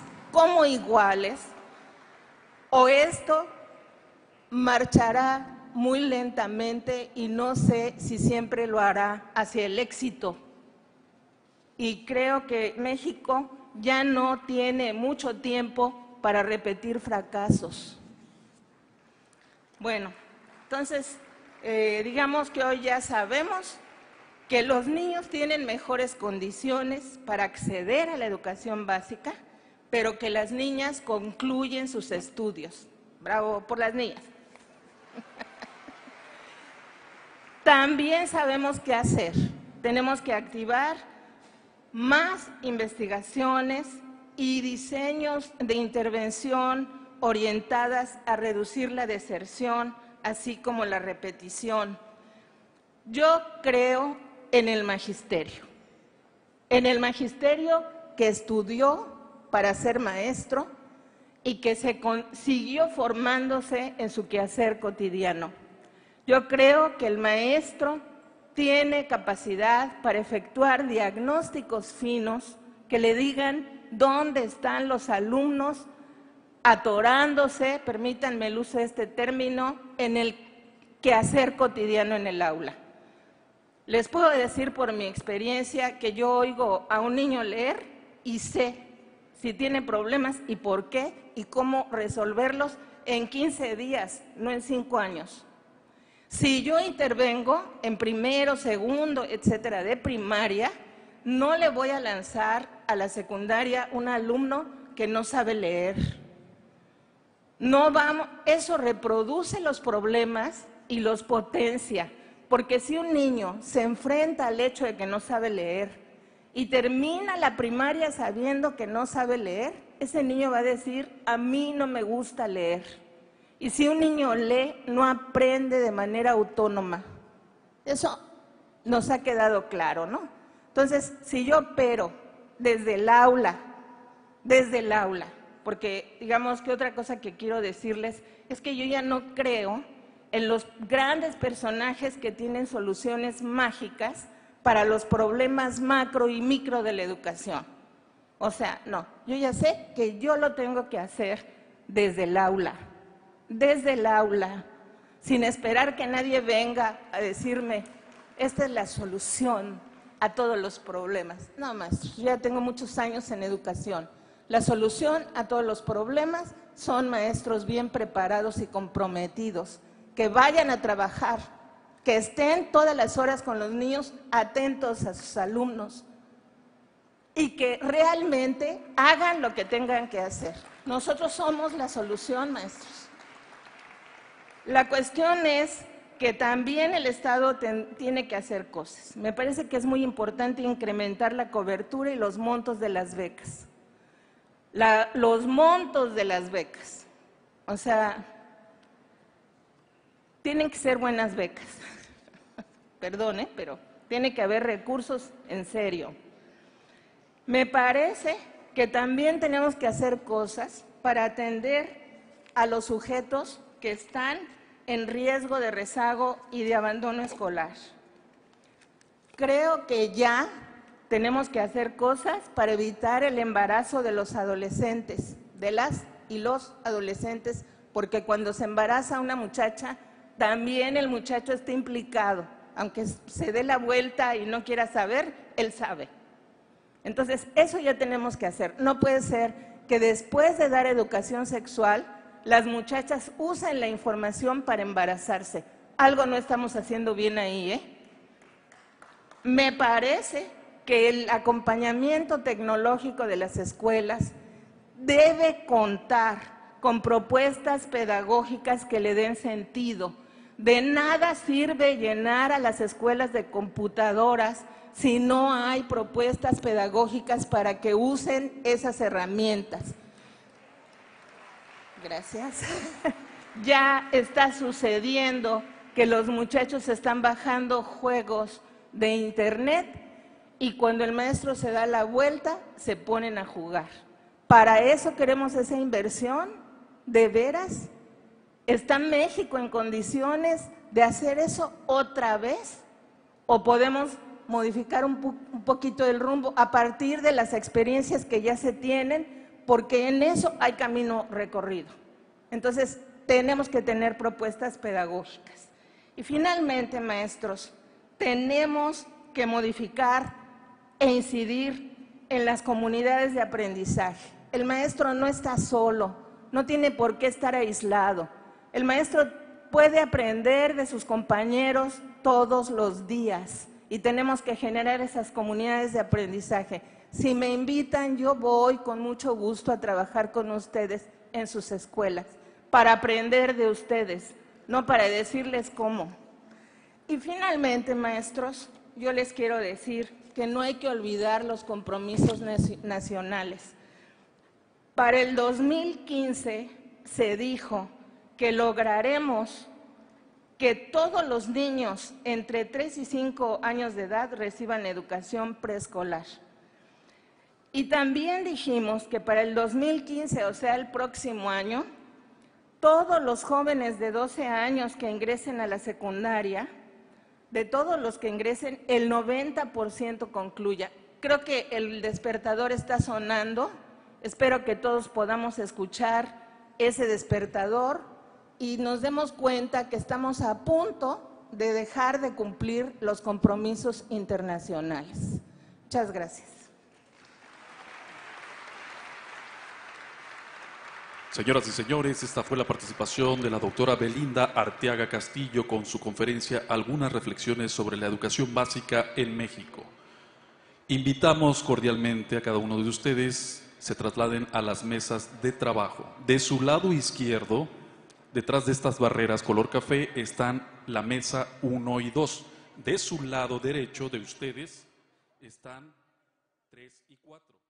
o esto marchará muy lentamente y no sé si siempre lo hará hacia el éxito. Y creo que México ya no tiene mucho tiempo para repetir fracasos. Bueno, entonces, digamos que hoy ya sabemos que los niños tienen mejores condiciones para acceder a la educación básica, pero que las niñas concluyen sus estudios. Bravo por las niñas. También sabemos qué hacer, tenemos que activar más investigaciones y diseños de intervención orientadas a reducir la deserción, así como la repetición. Yo creo en el magisterio que estudió para ser maestro y que siguió formándose en su quehacer cotidiano. Yo creo que el maestro tiene capacidad para efectuar diagnósticos finos que le digan dónde están los alumnos atorándose, permítanme el uso de este término, en el quehacer cotidiano en el aula. Les puedo decir por mi experiencia que yo oigo a un niño leer y sé si tiene problemas y por qué y cómo resolverlos en 15 días, no en 5 años. Si yo intervengo en primero, segundo, etcétera, de primaria, no le voy a lanzar a la secundaria un alumno que no sabe leer. No vamos, eso reproduce los problemas y los potencia, porque si un niño se enfrenta al hecho de que no sabe leer y termina la primaria sabiendo que no sabe leer, ese niño va a decir, a mí no me gusta leer. Y si un niño lee, no aprende de manera autónoma. Eso nos ha quedado claro, ¿no? Entonces, si yo opero desde el aula, porque digamos que otra cosa que quiero decirles es que yo ya no creo en los grandes personajes que tienen soluciones mágicas para los problemas macro y micro de la educación. O sea, no, yo ya sé que yo lo tengo que hacer desde el aula, sin esperar que nadie venga a decirme, esta es la solución a todos los problemas. No, maestro, yo ya tengo muchos años en educación. La solución a todos los problemas son maestros bien preparados y comprometidos, que vayan a trabajar, que estén todas las horas con los niños atentos a sus alumnos y que realmente hagan lo que tengan que hacer. Nosotros somos la solución, maestros. La cuestión es que también el Estado tiene que hacer cosas. Me parece que es muy importante incrementar la cobertura y los montos de las becas. Los montos de las becas, o sea, tienen que ser buenas becas. Perdón, pero tiene que haber recursos en serio. Me parece que también tenemos que hacer cosas para atender a los sujetos que están en riesgo de rezago y de abandono escolar. Creo que ya tenemos que hacer cosas para evitar el embarazo de los adolescentes, de las y los adolescentes, porque cuando se embaraza una muchacha, también el muchacho está implicado. Aunque se dé la vuelta y no quiera saber, él sabe. Entonces, eso ya tenemos que hacer. No puede ser que después de dar educación sexual, las muchachas usen la información para embarazarse. Algo no estamos haciendo bien ahí, ¿eh? Me parece que el acompañamiento tecnológico de las escuelas debe contar con propuestas pedagógicas que le den sentido. De nada sirve llenar a las escuelas de computadoras si no hay propuestas pedagógicas para que usen esas herramientas. Gracias. Ya está sucediendo que los muchachos están bajando juegos de internet y cuando el maestro se da la vuelta, se ponen a jugar. ¿Para eso queremos esa inversión? ¿De veras? ¿Está México en condiciones de hacer eso otra vez? ¿O podemos modificar un poquito el rumbo a partir de las experiencias que ya se tienen? Porque en eso hay camino recorrido. Entonces, tenemos que tener propuestas pedagógicas. Y finalmente, maestros, tenemos que modificar e incidir en las comunidades de aprendizaje. El maestro no está solo, no tiene por qué estar aislado. El maestro puede aprender de sus compañeros todos los días y tenemos que generar esas comunidades de aprendizaje. Si me invitan, yo voy con mucho gusto a trabajar con ustedes en sus escuelas, para aprender de ustedes, no para decirles cómo. Y finalmente, maestros, yo les quiero decir que no hay que olvidar los compromisos nacionales. Para el 2015 se dijo que lograremos que todos los niños entre 3 y 5 años de edad reciban educación preescolar. Y también dijimos que para el 2015, o sea, el próximo año, todos los jóvenes de 12 años que ingresen a la secundaria, de todos los que ingresen, el 90% concluya. Creo que el despertador está sonando. Espero que todos podamos escuchar ese despertador y nos demos cuenta que estamos a punto de dejar de cumplir los compromisos internacionales. Muchas gracias.
Señoras y señores, esta fue la participación de la doctora Belinda Arteaga Castillo con su conferencia Algunas reflexiones sobre la educación básica en México. Invitamos cordialmente a cada uno de ustedes se trasladen a las mesas de trabajo. De su lado izquierdo, detrás de estas barreras color café, están la mesa 1 y 2. De su lado derecho de ustedes están 3 y 4.